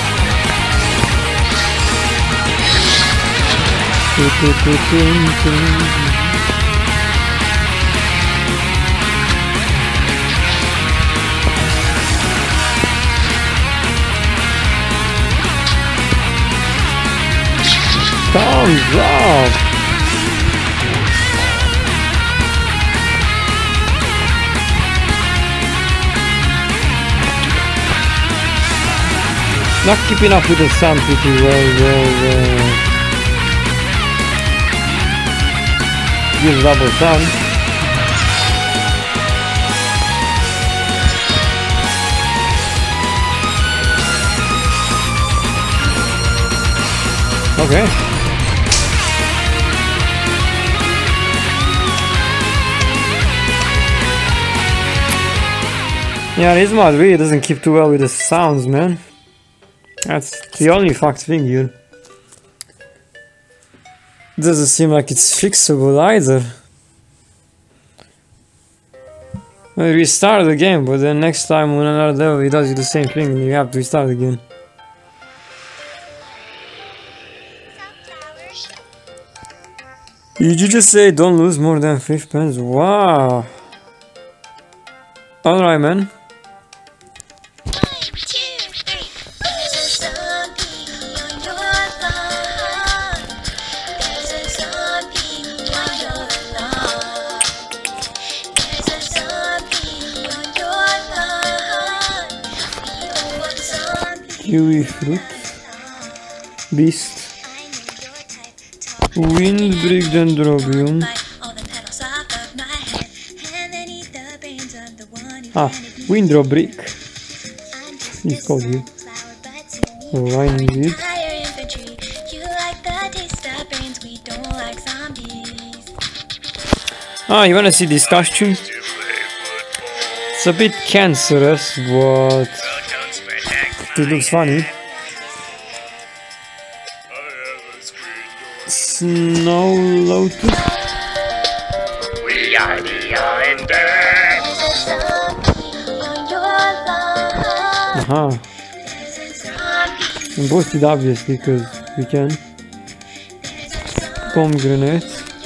Thumbs up! Not keeping up with the sound pretty well. Gives double sound. Okay. Yeah, this mod really doesn't keep too well with the sounds, man. That's the only fucked thing here. Doesn't seem like it's fixable either. Well, restart the game, but then next time on another level it does you the same thing and you have to restart again. Did you just say don't lose more than 5 pence? Wow. Alright, man. Kiwi fruit, beast, windbreak dendrobium. Ah, windbreak. It's called here. Wineweed. Ah, you wanna see this costume? It's a bit cancerous, but it looks funny. Snow Lotus. We are the Islanders. Aha. And boosted obviously because we can. Pomegranate.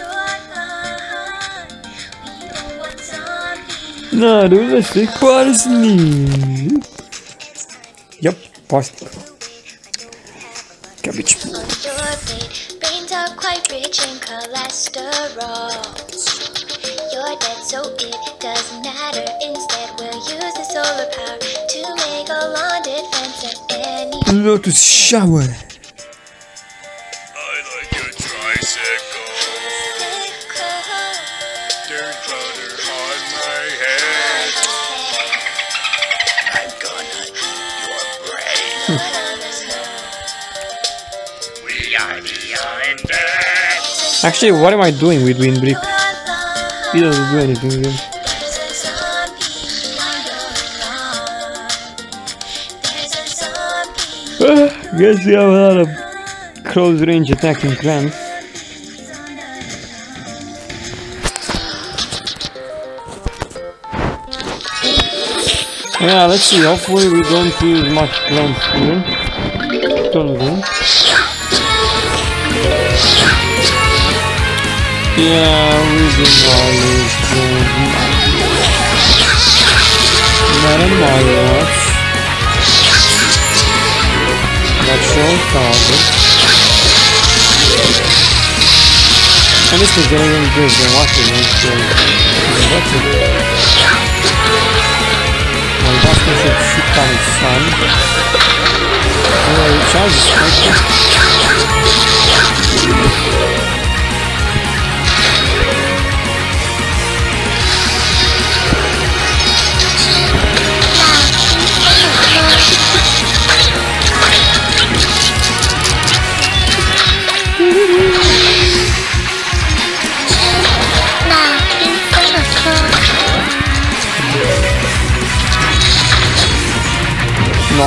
No, let's take parsley. Yep, parsley. Cabbage. Brains are quite rich in cholesterol. You're dead, so it doesn't matter. Instead, we'll use the solar power to make a lawn defense at any. Lotus shower. Actually, what am I doing with Windbreak? He doesn't do anything really. Guess we have a lot of close range attacking clans. Yeah, let's see, hopefully we don't use much clans here. Yeah, we do always not much. That's all target. And this is getting really good than watching it, so that's it. My basket should come in sun. Yeah, it charges quickly. No.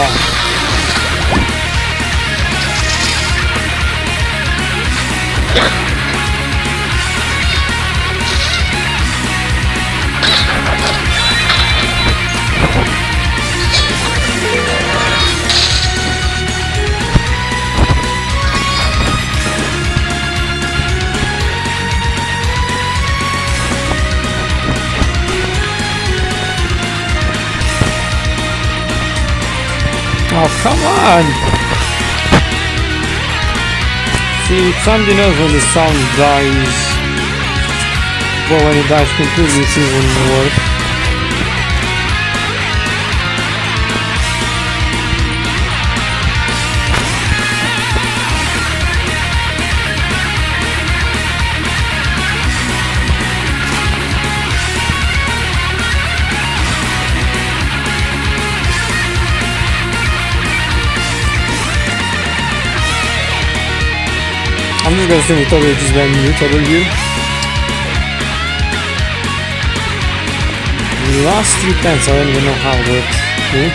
Oh, come on! See, it's something else when the sound dies. But when it dies completely, it's even worse. I'm just gonna assume totally just went mutable here. The last 3 pens, I don't even know how it works. Okay.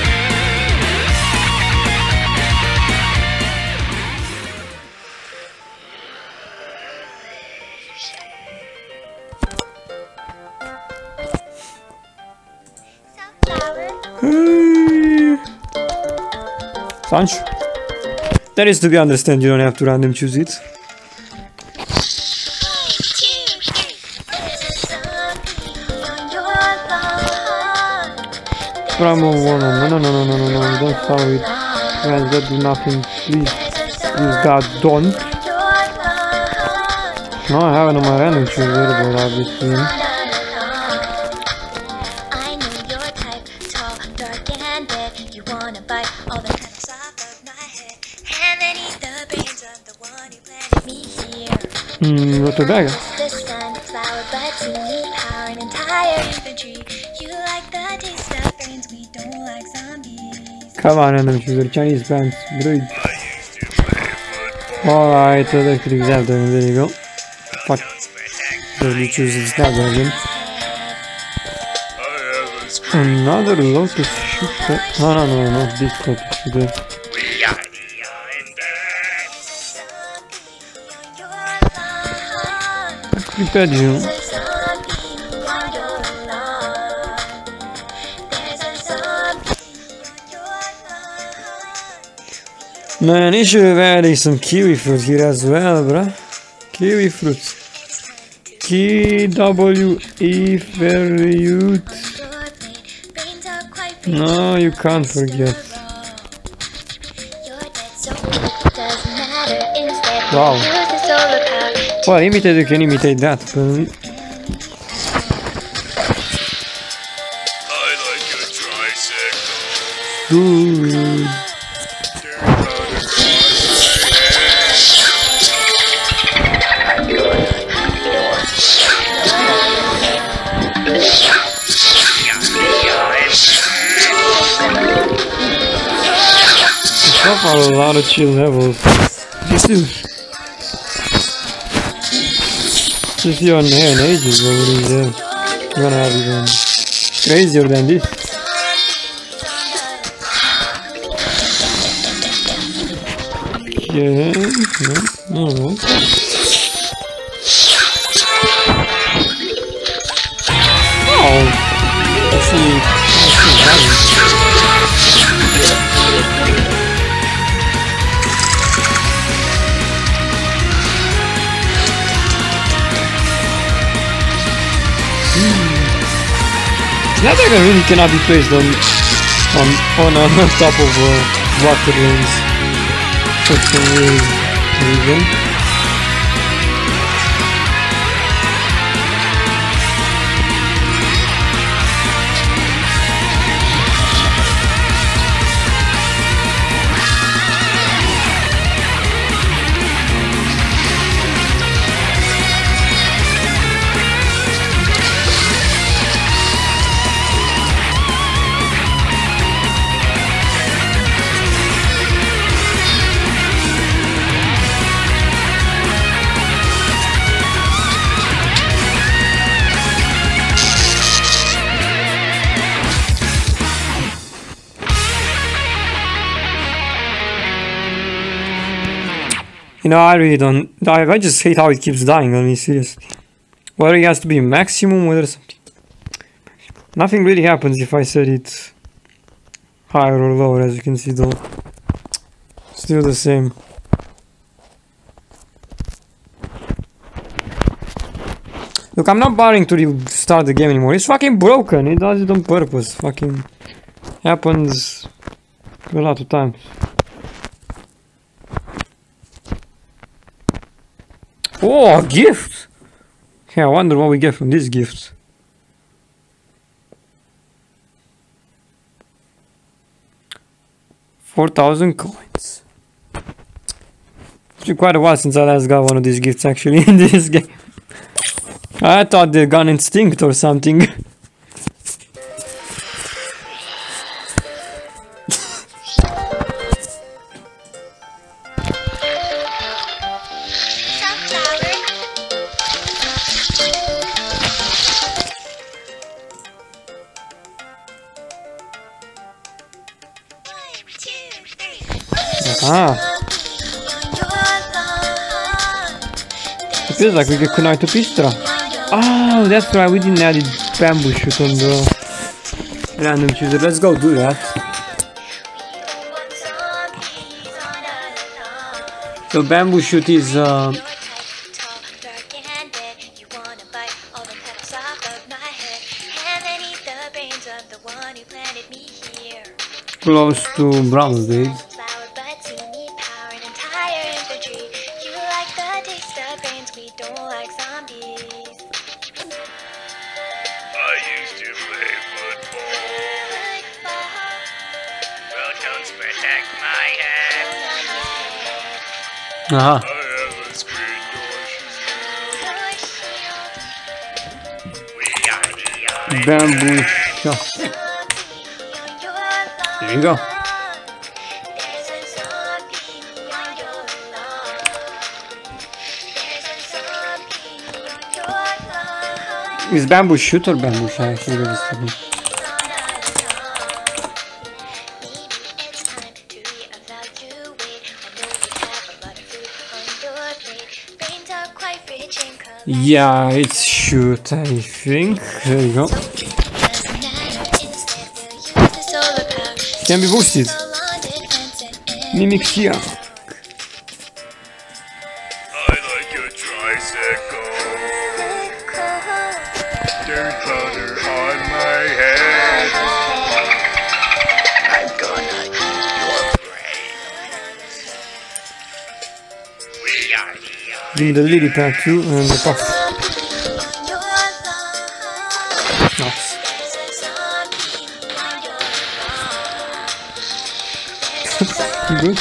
Sanch? That is to be understood, you don't have to random choose it. Bravo, no, don't follow it. Guys, that do nothing, please. Please, God, don't. No, I have it on my random chooser, but obviously. Rotobega. Come on, random chooser, Chinese bands, bridge. Alright, electric Zelda, there you go. Fuck. Really chooses that version. Another Lotus shooter. No, not this Lotus shooter. Arpeggio. Man, you should have added some kiwi fruit here as well, bruh. Kiwi fruit. KWE fruit. No, you can't forget. Wow. Well, imitate, you can imitate that, but... Good. A lot of chill levels. This is to see your hair in ages, but what is there? You're gonna have even crazier than this. Yeah, alright. Oh, let's see. That dragon really cannot be placed on top of water lanes for some reason. You know, I really don't. I just hate how it keeps dying on me, seriously. Whether it has to be maximum, whether something. Nothing really happens if I set it higher or lower, as you can see, though. Still the same. Look, I'm not bothering to restart the game anymore. It's fucking broken. It does it on purpose. Fucking happens a lot of times. Oh, a gift! Yeah, I wonder what we get from this gift. $4,000 coins. It's been quite a while since I last got one of these gifts actually in this game. I thought they got instinct or something. Ah. It feels like we get Kunai to Pistra. Oh, that's right, we didn't add the bamboo shoot on the random chooser. Let's go do that. So bamboo shoot is close to Bronze days. Aha. Bamboo shot. There you go. Is bamboo shoot or bamboo shot? Actually, yeah, it's shoot, I think. There you go. Can be boosted. Mimic here. I like your tricycle. Dirt powder on my head. I'm gonna eat your brains. We are Give me the lily pad too and the puff. Nice. You good?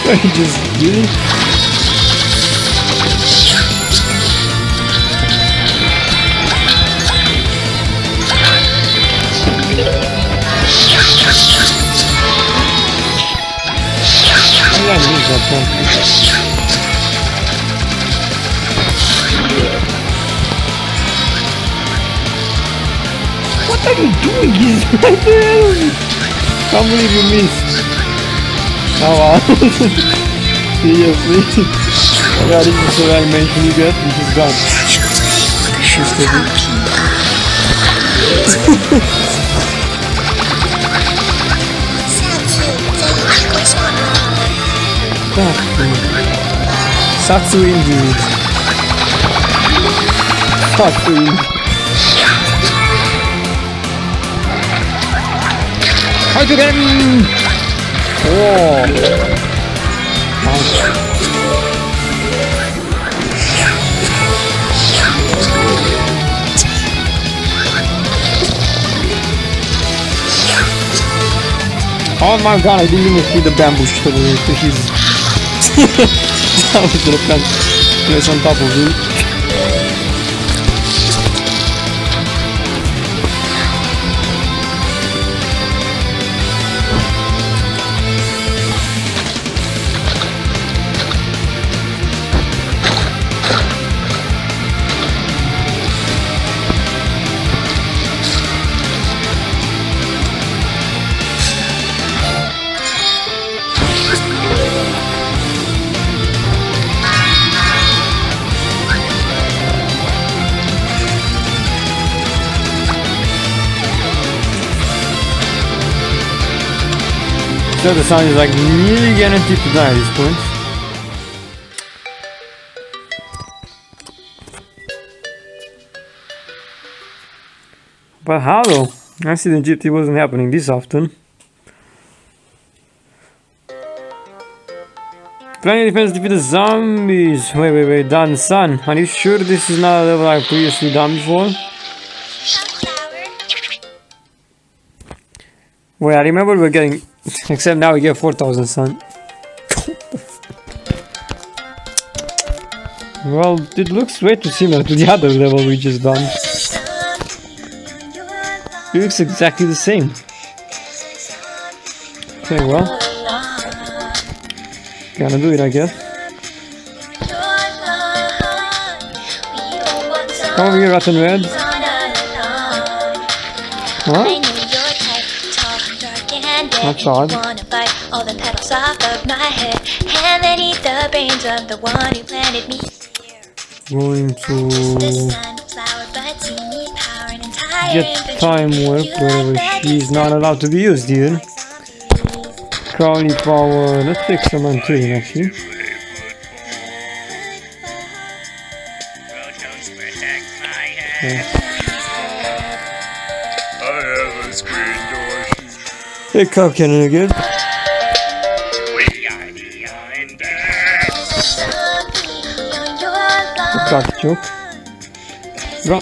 He just did it. I gotta use that one. What are you doing? He's right there! Can't believe you missed. Oh wow. Seriously. I got even so animation you get, which is gone. Satsu indeed. Satsu indeed. Fight again! Oh! Oh my god, I didn't even see the bamboo shit over here, so he's... I was gonna place on top of him. So the sun is like nearly guaranteed to die at this point. But how though? I see the Egypt wasn't happening this often. Planning defense defeat the zombies. Wait, done son. Are you sure this is not a level I've previously done before? Wait, I remember we're getting... Except now we get 4,000 sun. Well, it looks way too similar to the other level we just done. It looks exactly the same. Okay, well. Gonna do it, I guess. Come over here, Rotten Red. Huh? That's odd. All the petals off of my head, and then eat the brains of the one who planted me here. Going to get time warp wherever she's not allowed to be used here. Crowley power. Let's take some Anturian actually. Okay. Hey, Cow Cannon again. Cock joke. Run.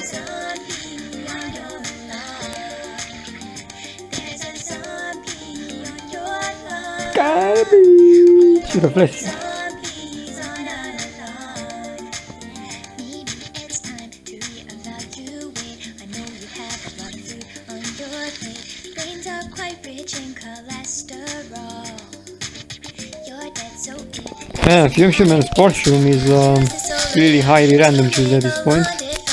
Garbage. Should have flashed. Yeah, Fusion Sports Room is really highly random choose at this point.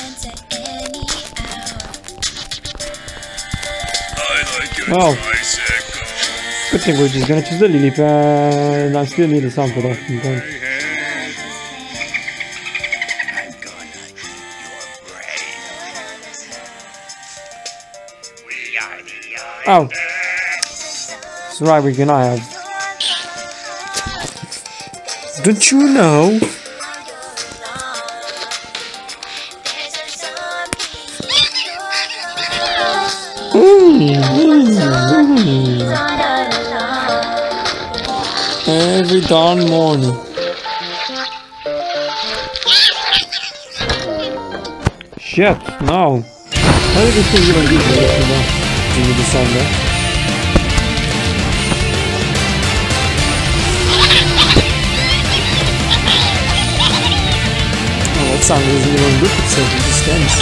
Well, good thing we're just gonna choose the Lily Pad. I still need a sound production time. Oh, that's right, we can have. Don't you know? Every darn morning. Shit, no. How did this thing even do this? With the sound there. song doesn't even look itself, it just stands.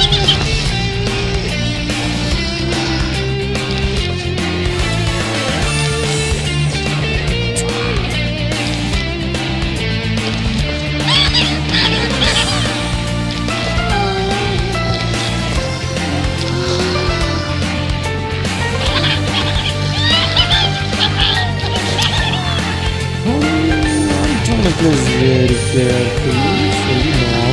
Is very carefully, so you know.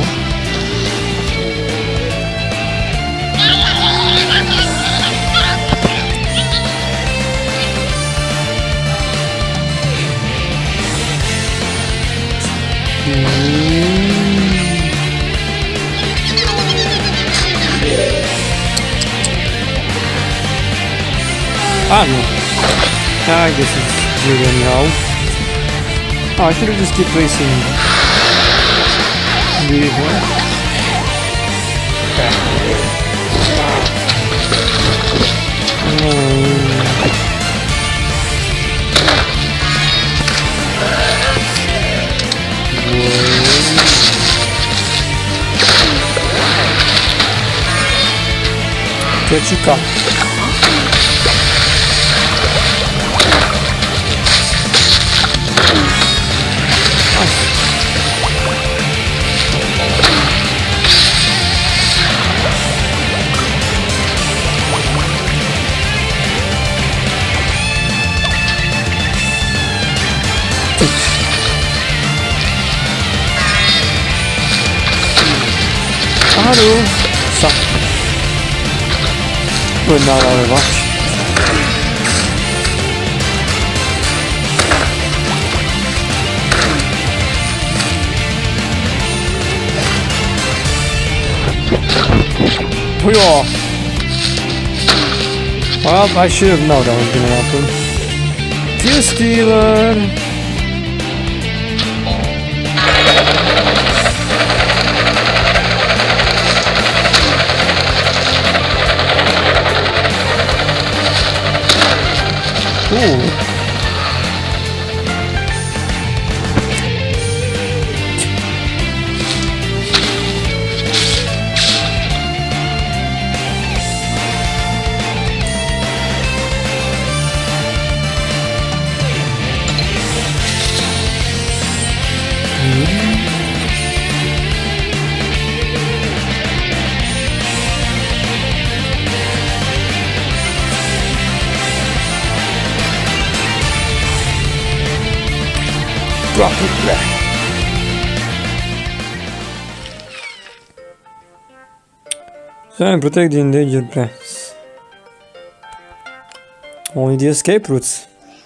I don't know. I guess it's good anyhow. Oh, I should have just kept racing. Weird one. Ketchup. Hello. Stop. We're not out of watch. Well, I should have known that was gonna happen. Kill Stealer! Ooh. Drop it back. Try and protect the endangered plants. Only the escape routes.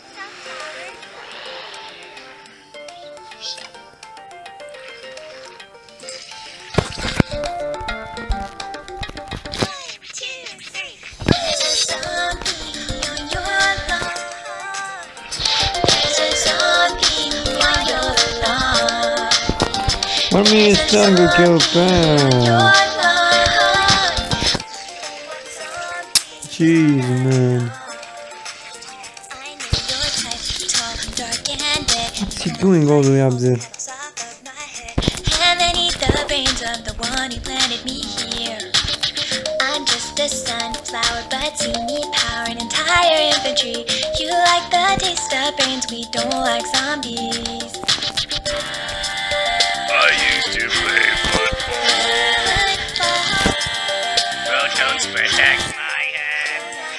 Let me jungle kill Pam. Jeez, man. What's he doing all the way up there? And then eat the brains of the one who planted me here. I'm just a sunflower, but you need power and entire infantry. You like the taste of brains, we don't like zombies. I used to play football. Well, don't protect my head.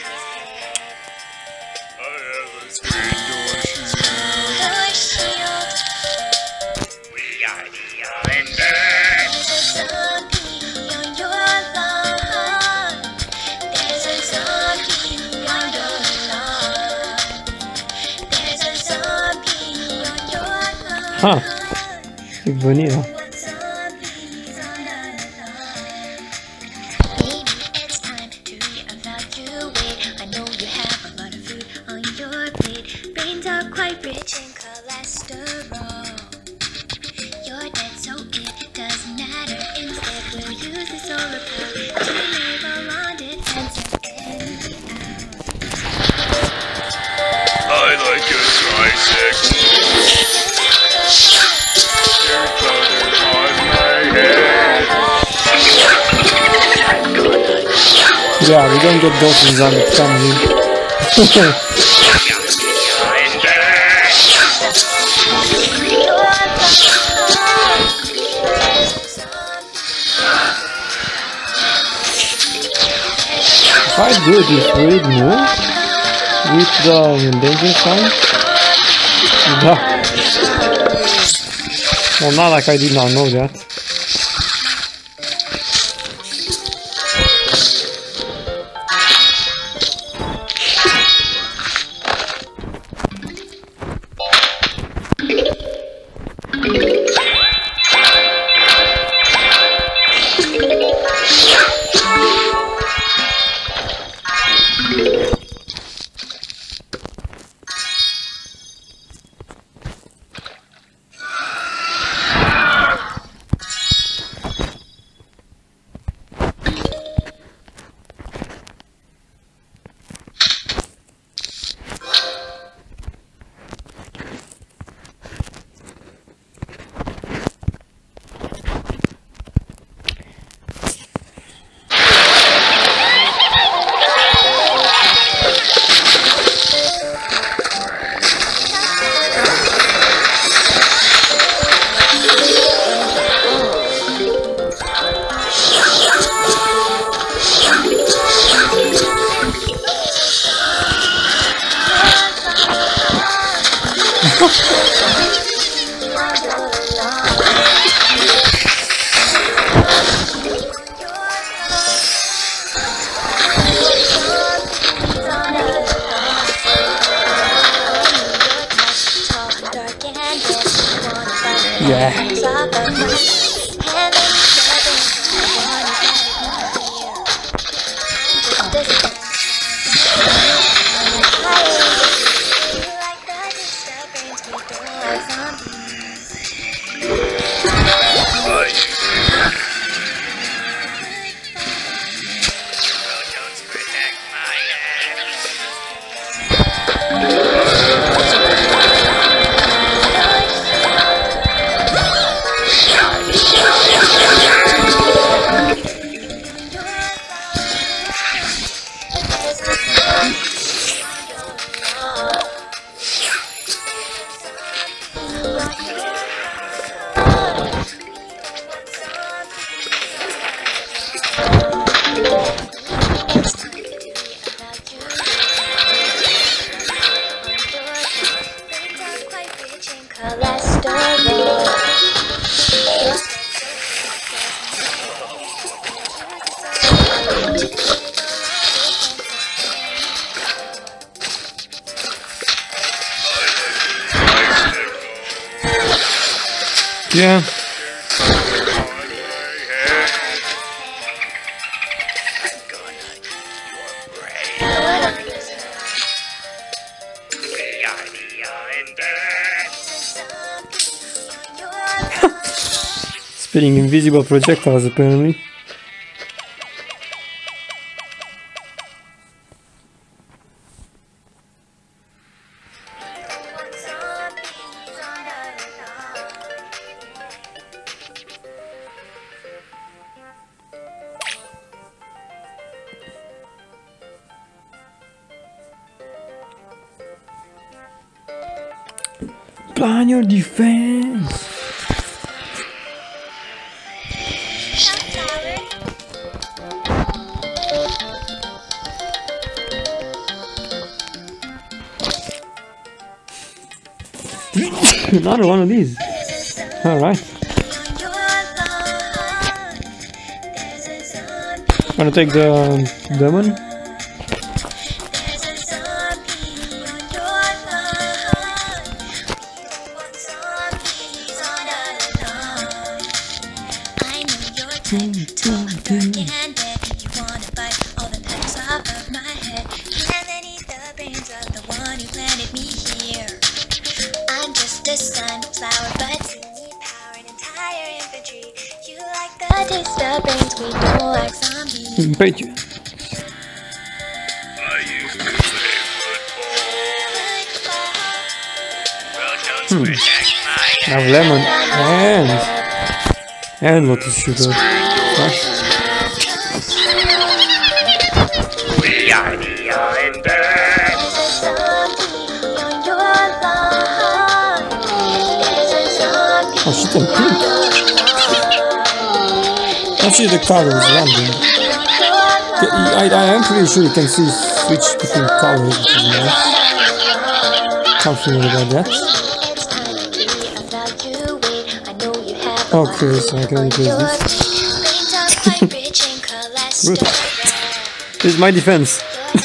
I have a screen door shield. We are the Islanders. There's a zombie on your lawn. There's a zombie on your lawn. There's a zombie on your lawn. Huh. Que bonito. Maybe it's time to reevaluate. I know you have a lot of food on your plate. Brains are quite rich in cholesterol. You're dead, so it doesn't matter. Instead, we'll use the solar power to make a long defensive energy I like your tricycle. You're covered on my head. Yeah, we don't get dolphins on it, come in. Quite good if we move with the endangered sign. Well, not like I did not know that. Yeah. Spitting invisible projectiles apparently. Plan your defense. Another one of these. All right. Wanna take the demon? Bait you. Now lemon and lotus sugar. Oh, shit, and pink. Actually, the color is random. I am pretty sure you can see switch between colors, which is nice. Can't feel about that. Okay, so I can replace this. Good. This is my defense.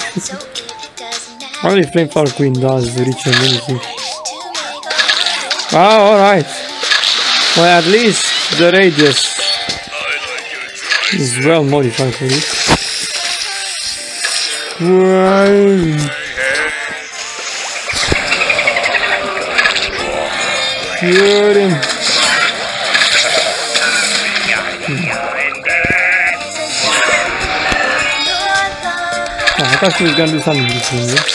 Only Flameflower Queen does reach and anything. Wow, alright. Well, at least the radius is well modified for this. Wow. Get him. Oh, I thought she was gonna do something different. Yeah?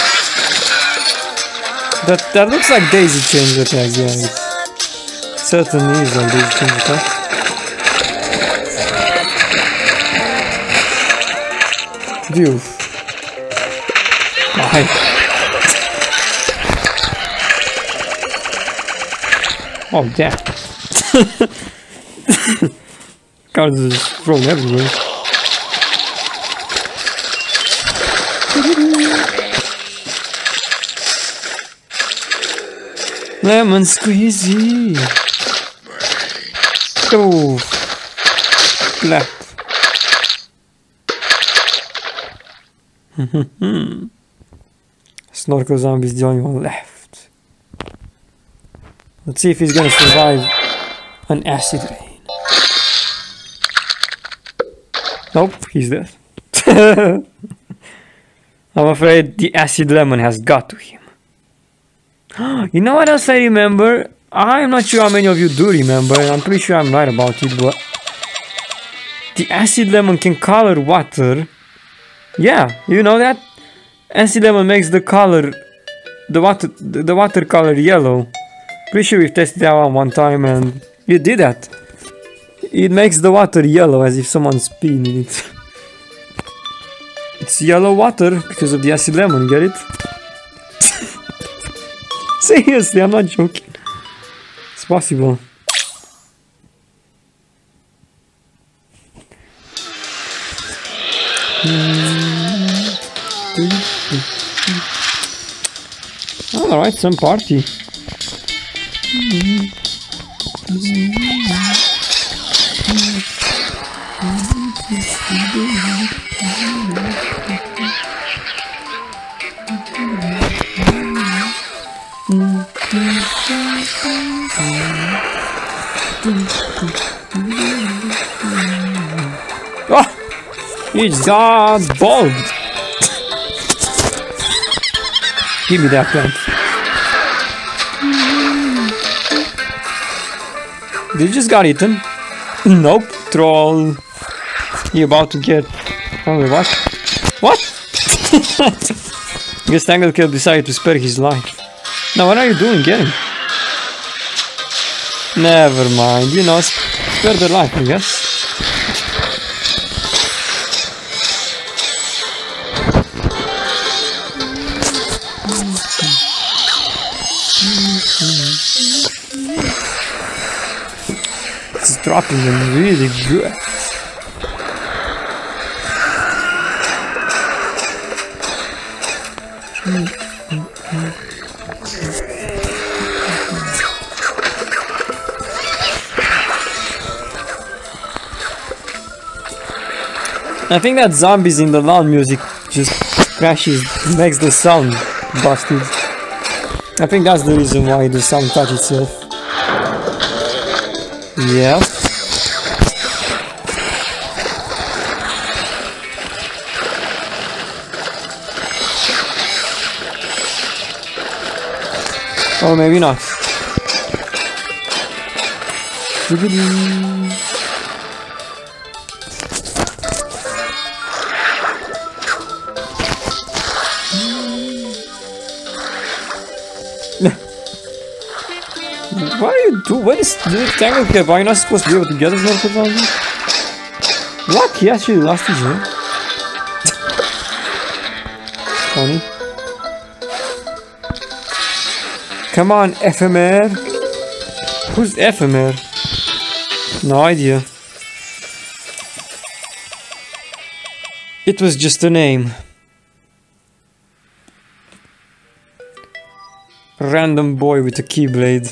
That looks like daisy chain attack, yeah. It certainly is like daisy chain attack. Dude. Bye. Oh, damn. Cards are just thrown everywhere. Lemon squeezy. Oh. Black. Snorkel Zombie is the only one left. Let's see if he's gonna survive an acid rain. Nope, he's dead. I'm afraid the acid lemon has got to him. You know what else I remember? I'm not sure how many of you do remember, and I'm pretty sure I'm right about it, but the acid lemon can color water. Yeah, you know that? Acid lemon makes the color, the water color yellow. Pretty sure we've tested that one time and it did that. It makes the water yellow as if someone's peeing in it. It's yellow water because of the acid lemon, get it? Seriously, I'm not joking. It's possible. Alright, some party. Oh! It's bulbed! Give me that plant. They just got eaten. Nope, troll. You about to get... Oh wait, what? What? Guess Tanglekill decided to spare his life. Now what are you doing? Get him. Never mind, you know, spare their life, I guess. It's dropping them really good. I think that zombies in the loud music just crashes, makes the sound busted. I think that's the reason why the sound touch itself. Yeah. Or maybe not. What are you doing? What is the Tanglekill? Are you not supposed to be able to get his Snorkel Zombie? What? He actually lost his name? Funny. Come on, FMR. Who's Ephemer? No idea. It was just a name. Random boy with a keyblade.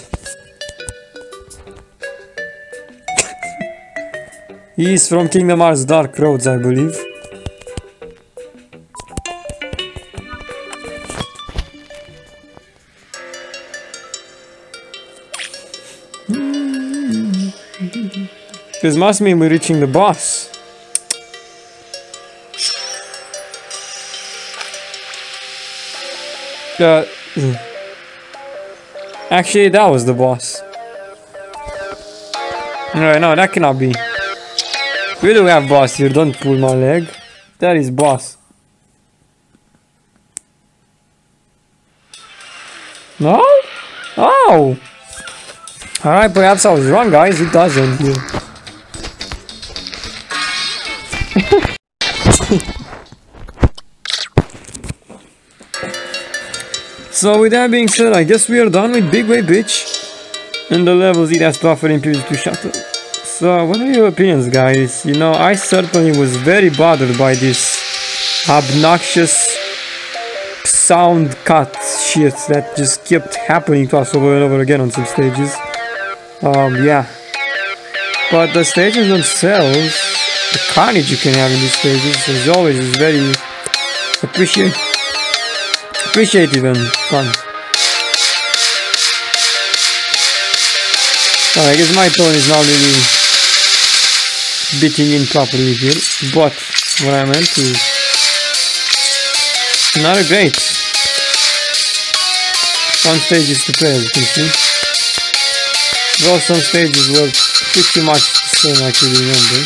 He's from Kingdom Hearts Dark Roads, I believe. This must mean we're reaching the boss. Actually, that was the boss. Alright, no, that cannot be. We do have boss here, don't pull my leg. That is boss. No? Oh! Alright, perhaps I was wrong, guys. It doesn't here. So with that being said, I guess we are done with Big Wave Beach and the levels it has to offer in PvZ2 Shuttle. So what are your opinions, guys? You know, I certainly was very bothered by this obnoxious sound cut shit that just kept happening to us over and over again on some stages. Yeah. But the stages themselves, the carnage you can have in these stages, as always, is very appreciative and fun. I guess my tone is not really beating in properly here, but what I meant is another great fun stages to play, as you can see. Though some stages were pretty much the same, I can remember.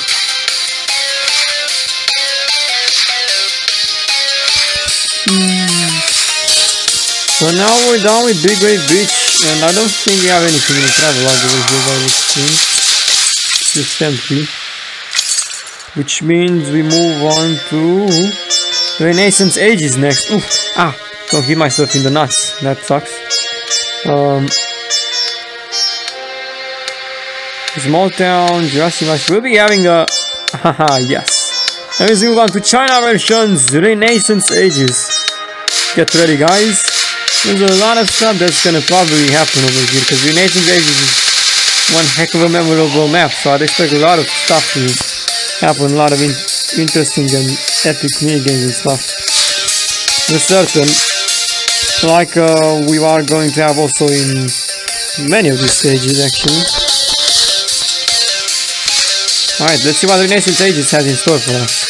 So now we're done with Big Wave Beach, and I don't think we have anything in the travelogue over here by this screen. It's just empty. Which means we move on to Renaissance Ages next. Oof! Ah! Don't hit myself in the nuts. That sucks. Small Town, Jurassic Rush. We'll be having a... Haha, yes. Now let's move on to China versions, Renaissance Ages. Get ready, guys. There's a lot of stuff that's gonna probably happen over here, because Renaissance Ages is one heck of a memorable map, so I'd expect a lot of stuff to happen, a lot of interesting and epic minigames and stuff. For certain, like we are going to have also in many of these stages, actually. Alright, let's see what Renaissance Ages has in store for us.